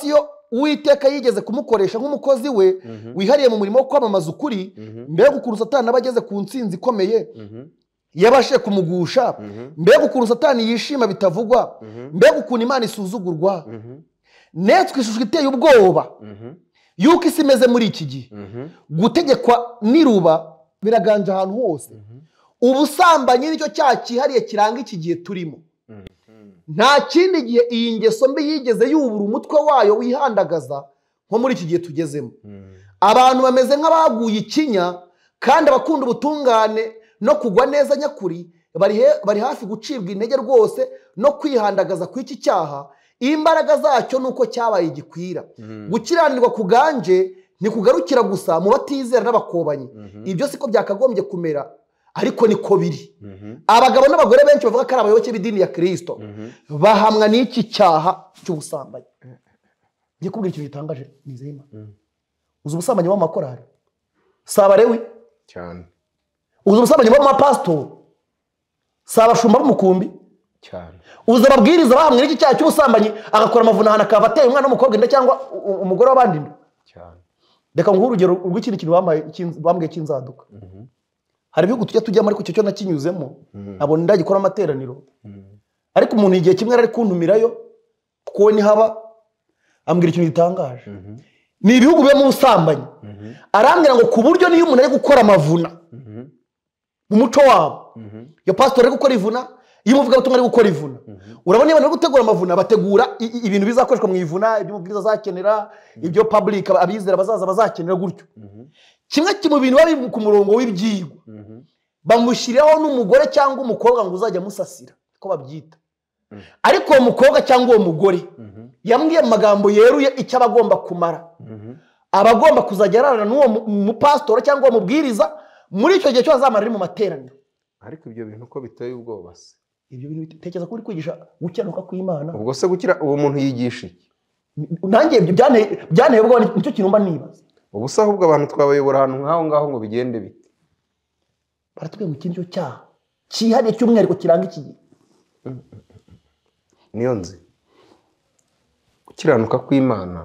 Uwiteka yigeze kumukoresha nk'umukozi we wihariye mu murimo wo kwamamaza ukuri, mbega ukuntu Satani aba ageze ku ntsinzi ikomeye yabashije kumugusha, mbega ukuntu Satani yishima bitavugwa, mbega ukuntu Imana isuzugurwa. Netswe ishusho iteye ubwoba yuko isi imeze muri iki gihe. Gutegekwa n'iruba biraganje ahantu hose. Ubusambanyi nicyo cyaha cyihariye kiranga iki gihe turimo. Nta kindi gihe iyi ngeso mbi yigeze yubura umutwe wayo wihandagaza nko muri iki gihe tugezemo. Abantu bameze nk'abaguye ikinya, kandi abakunda ubutungane no kugwa neza nyakuri bari hafi gucibwa intege rwose no kwihandagaza kw'iki cyaha. Imbaraga zacyo nuko cyabaye gikwira. Gukiranirwa kuganje ntikugarukira gusa mu batizera n'abakobanyi. Ibyo siko byakagombye kumera, ariko niko biri. Abagabo n'abagore benshi bavuga ko ari abayoboke b'idini ya Kristo bahamwa n'iki cyaha cy'ubusambanyi. Ngiye kubwira ikintu gitangaje Nizeyima. Uzi ubusambanyi bw'amakorari? Saba Lewi cyane. Uzi ubusambanyi bw'amapastori? Saba Shumba b'umukumbi cyane. Uzi ababwiriza bahamwe n'iki cyaha cy'ubusambanyi agakora amavunana akava ateye umwana w'umukobwa inda cyangwa umugore w'abandi inda cyane. Reka nguhe urugero rw'ikindi kintu bambwiye cy'inzaduka. Hari ibihugu tujya tujyamo ariko icyo cyo nakinyuzemo abona ndagikora amateraniro, ariko umuntu igihe kimwe ari kuntumirayo kuko ni haba ambwira ikintu gitangaje. Ni ibihugu byo mu busambanyi. Arambwira ngo ku buryo niyo umuntu ari gukora amavuna mu muco wabo, yo pastor ari gukora ivuna, iyo umuvuga butumwa ari gukora ivuna, urabona iyo bari gutegura amavuna bategura ibintu bizakoreshwa mu ivuna, ibyo mubwiriza azakenera, ibyo public abizera bazaza bazakenera gutyo. Kimwe mu bintu bari ku murongo w'ibyigwa bamushyiraho n'umugore cyangwa umukobwa ngo uzajya musasira ko babyita. Ariko uwo mukobwa cyangwa uwo mugore yambwiye mu magambo yeruye icyo abagomba kumara. Abagomba kuzajya ararana n'uwo mupastor cyangwa uwo mubwiriza muri icyo gihe cyo azamara ari mu materaniro. Ariko ibyo bintu ko biteye ubwoba se? Ibyo bintu bitekereza ko uri kwigisha gukiranuka kw'Imana. Ubwo se gukira uwo muntu yigisha iki? Nanjye ibyo byanteye byanteye ubwoba, nicyo kintu mba nibaza. Ubu se ahubwo abantu twabayobora ahantu nk'aho ngaho ngo bigende bite? Baratubwiye ngo iki nicyo cyaha cyihariye cy'umwihariko kiranga iki gihe. Niyo nzi gukiranuka kw'Imana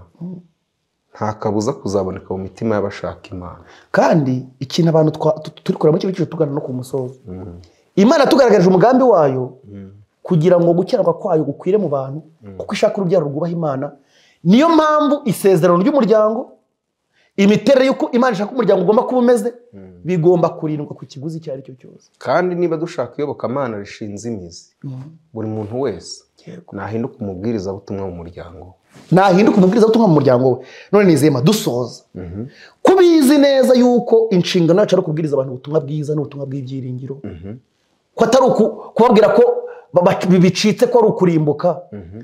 nta kabuza kuzaboneka mu mitima y'abashaka Imana. Kandi ikintu abantu turi kureba muri cyo tugana no ku musozo, Imana tugaragaje umugambi wayo kugira ngo gukiranuka kwayo gukwire mu bantu, kuko ishaka urubyaro rwubaha Imana. Niyo mpamvu isezerano ry'umuryango, imiterere yuko Imana ishaka umuryango ugomba kuba umeze, bigomba kurindwa ku kiguzi icyo ari cyo cyose. Kandi niba dushaka iyobokamana rishinze imizi, buri muntu wese nahinduka umubwiriza butumwa mu muryango, nahinduka umubwiriza butumwa mu muryango we. None Nizeyima dusoza, kubizi neza yuko inshingano yacu ari kubwiriza abantu ubutumwa bwiza n'ubutumwa bw'ibyiringiro, ko atari kubabwira ko bicitse ko ari ukurimbuka.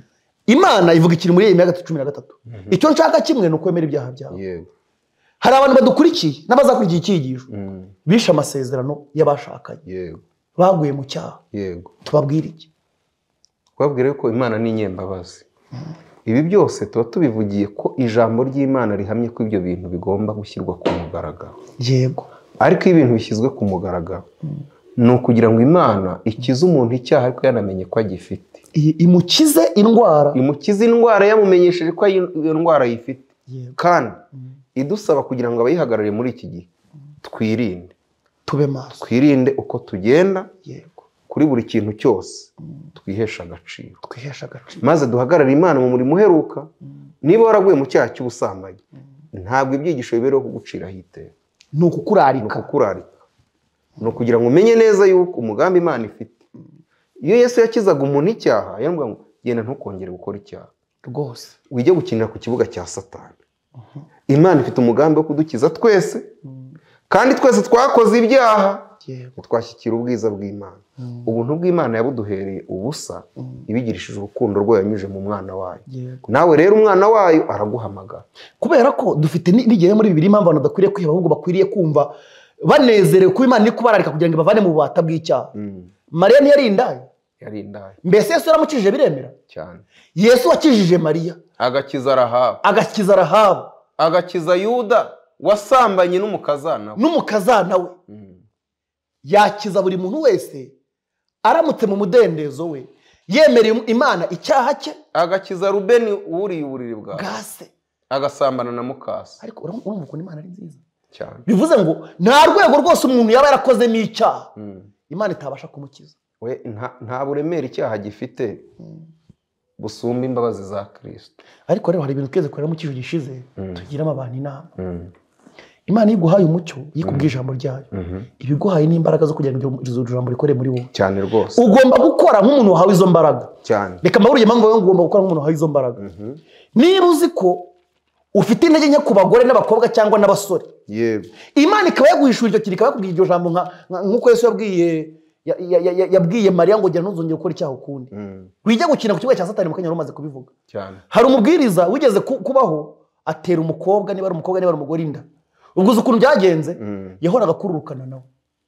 Imana ivuga ikiri muri Yeremiya cumi na gatatu, icyo nshaka kimwe ni ukwemera ibyaha byawe. Hari abantu badukurikiye n'abazakurikiye icyigisho bishe amasezerano y'abashakanye, baguye mu cyaha. Tubabwire iki? Twabwire ko Imana ni inyembabazi. Ibi byose tuba tubivugiye ko ijambo ry'Imana rihamye ko ibyo bintu bigomba gushyirwa ku mugaragaro. Yego. Ariko iyo ibintu bishyizwe ku mugaragaro ni ukugira ngo Imana ikize umuntu icyaha ariko yanamenye ko agifite. Imukize indwara. Imukize indwara yamumenyesheje ko iyo ndwara yifite. Kandi idusaba kugira ngo abayihagarare muri iki gihe twirinde. Tube maso. Twirinde uko tugenda. Yego. Kuri buri kintu cyose twihesha agaciro. Twihesha agaciro. Maze duhagarare Imana mu murimo uheruka. Niba waraguye mu cyaha cy'ubusambanyi, ntabwo ibyigisho bibereho kuguciraho iteka. Ni ukukurarika. Ni ukukurarika. Ni ukugira ngo umenye neza yuko umugambi Imana ifite. Iyo Yesu yakizaga umuntu icyaha, yambwira ngo genda ntukongere gukora icyaha rwose, wijye gukinira ku kibuga cya Satani. Imana ifite umugambi wo kudukiza twese, kandi twese twakoze ibyaha twashyikira ubwiza bw'Imana. Ubuntu bw'Imana yabuduhereye ubusa, ibigirishije urukundo rwo yanyuje mu mwana wayo. Nawe rero umwana wayo araguhamagara. Kubera ko dufite n'igihe muri Bibiliya impamvu abantu bakwiriye kwiheba, ahubwo bakwiriye kumva banezerewe ko Imana iri kubararika kugira ngo bavane mu bubata bw'icyaha. Mariya ntiyari indaya? Yari indaya. Mbese Yesu yaramukijije biremera? Cyane. Yesu wakijije Mariya, agakiza Rahabu, agakiza Rahabu, agakiza Yuda wasambanye n'umukazana we. N'umukazana we. Yakiza buri muntu wese aramutse mu mudendezo we, yemereye Imana icyaha cye. Agakiza Rubeni wuriye uburiri bwawe. Gase. agasambana na mukase. ariko urumva ukuntu Imana ari nziza cyane, bivuze ngo nta rwego rwose umuntu yaba yarakozemo icyaha Imana itabasha kumukiza. we nta buremere icyaha gifite busumba imbabazi za Kristo. ariko rero hari ibintu tweze kurera mu cyiciro gishize tugiramo abantu inama. Imana iguhaye umucyo yikubwiye ijambo ryayo, ibiguhaye n'imbaraga zo kugira ngo iryo jambo rikore muri wowe cyane rwose. ugomba gukora nk'umuntu wahawe izo mbaraga cyane. reka mbaburiye impamvu wowe ugomba gukora nk'umuntu wahawe izo mbaraga. niba uzi ko ufite intege nke ku bagore n'abakobwa cyangwa n'abasore, yego, Imana ikaba yaguhishura icyo kintu, ikaba yakubwiye iryo jambo nk'uko Yesu yabwiye yabwiye Mariya ngo gira ntuzongere gukora icyaha ukundi. Wijya gukina ku kibuga cya Satani mu kanya umaze kubivuga cyane. hari umubwiriza wigeze kubaho atera umukobwa, niba ari umukobwa niba ari umugore inda. ubwo uzi ukuntu byagenze, yahoraga kururukana nawe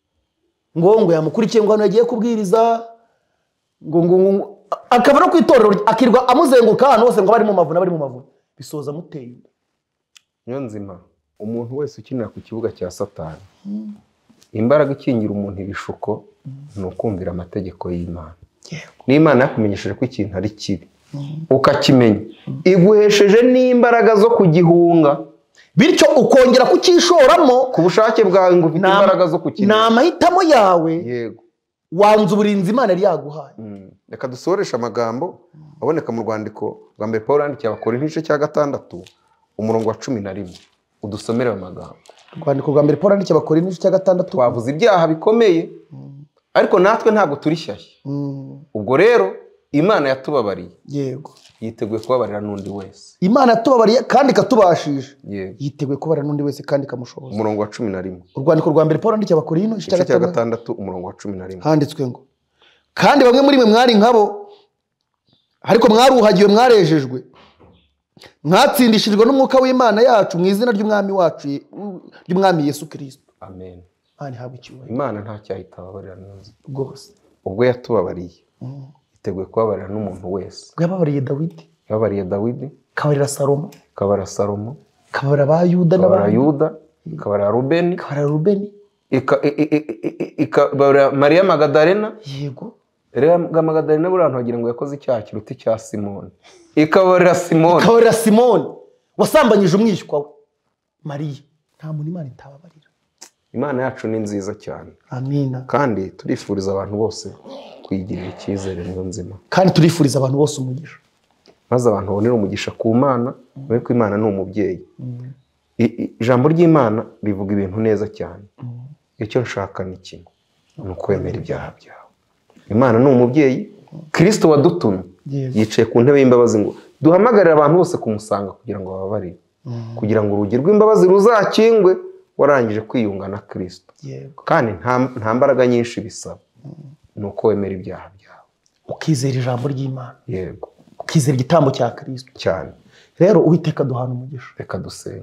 ngo ngo yamukurikiye ngo hano yagiye kubwiriza ngo ngo akaba no kwitorero akirwa amuzenguruka ahantu hose ngo bari mu mavu n'abari mu mavu, bisoza muteye. Niyo nzima umuntu wese ukinira ku kibuga cya Satani, imbaraga ikingira umuntu ibishuko ni ukumvira amategeko y'Imana. N'Imana yakumenyesheje ko ikintu ari kibi ukakimenya, iguhesheje n'imbaraga zo kugihunga, bityo ukongera kucyishoramo ku bushake bwawe ngo ufite imbaraga zo kukimenya. Ni amahitamo yawe. Yego, wanze uburinzi Imana yari yaguhaye. Reka dusoresha amagambo aboneka mu rwandiko rwa mbere Pawulo yandikiye Abakorinto igice cya gatandatu umurongo wa cumi na rimwe. Udusomere amagambo. Rwandiko rwa mbere Pawulo yandikiye Abakorinto igice cya gatandatu. Twavuze ibyaha bikomeye, ariko natwe ntabwo turi shyashya. Ubwo rero Imana yatubabariye, yego, yiteguye kubabarira n'undi wese. Imana yatubabariye kandi ikatubashije, yego, yiteguye kubabarira n'undi wese kandi ikamushoboza. Umurongo wa cumi na rimwe. Urwandiko rwa mbere Pawulo yandikiye Abakorinto igice cya gatandatu umurongo wa cumi na rimwe. Handitswe ngo kandi bamwe muri mwe mwari nkabo, ariko mwaruhagiwe mwarejejwe, mwatsindishijwe n'umwuka w'Imana yacu mu izina ry'umwami wacu ry'umwami Yesu Kristo. Amen. Imana ihabwe icyubahiro. Imana nta cyaha itababarira neza rwose. Ubwo yatubabariye, yiteguye kubabarira n'umuntu wese. Yababariye Dawidi, yababariye Dawidi, kabarira Salomo, kabarira Salomo, kabarira ba Yuda n'abandi, Yuda, kabarira Rubeni, kabarira Rubeni, ikabarira Mariya Magadalena. Yego, Mariya Magadalena buriya ntagira ngo yakoze icyaha kiruta icya Simoni. Ikabarira Simoni, ikabarira Simoni wasambanyije umwishywa we Mariya. Nta muntu Imana itababarira. Imana yacu ni nziza cyane. Amina. Kandi turifuriza abantu bose kwigirira icyizere niyo nzima. Kandi turifuriza abantu bose umugisha, maze abantu babonera umugisha ku Mana, kuko Imana ni umubyeyi. Ijambo ry'Imana rivuga ibintu neza cyane. Icyo nshaka ni kimwe, ni ukwemera ibyaha byawe. Imana ni umubyeyi, Kristo wadutumye yicaye ku ntebe y'imbabazi ngo duhamagarire abantu bose kumusanga kugira ngo bababarire, kugira ngo urugi rw'imbabazi ruzakingwe warangije kwiyunga na Kristo. Kandi nta mbaraga nyinshi bisaba, ni uko wemera ibyaha byawe, ukizera ijambo ry'Imana. Yego, ukizera igitambo cya Kristo cyane. Rero Uwiteka duhana umugisha. Reka dusenge.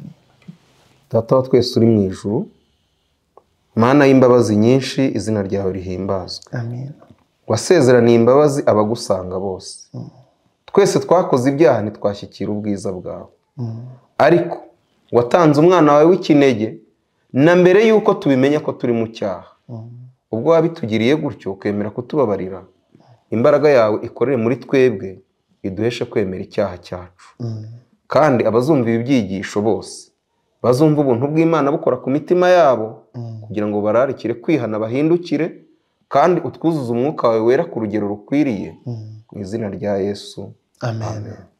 Data wa twese uri mu ijuru, Mana y'imbabazi nyinshi, izina ryawe rihimbazwe. Amen. Wasezeraniye imbabazi abagusanga bose. Twese twakoze ibyaha ntitwashyikira ubwiza bwawe. Ariko watanze umwana wawe w'ikinege na mbere yuko tubimenya ko turi mu cyaha. Ubwo wabitugiriye gutyo ukemera kutubabarira, imbaraga yawe ikorere muri twebwe iduheshe kwemera icyaha cyacu. Kandi abazumva ibi byigisho bose bazumva ubuntu bw'Imana bukora ku mitima yabo, kugira ngo bararikire kwihana bahindukire, kandi utwuzuze umwuka wawe wera ku rugero rukwiriye. Mu izina rya Yesu. Amen.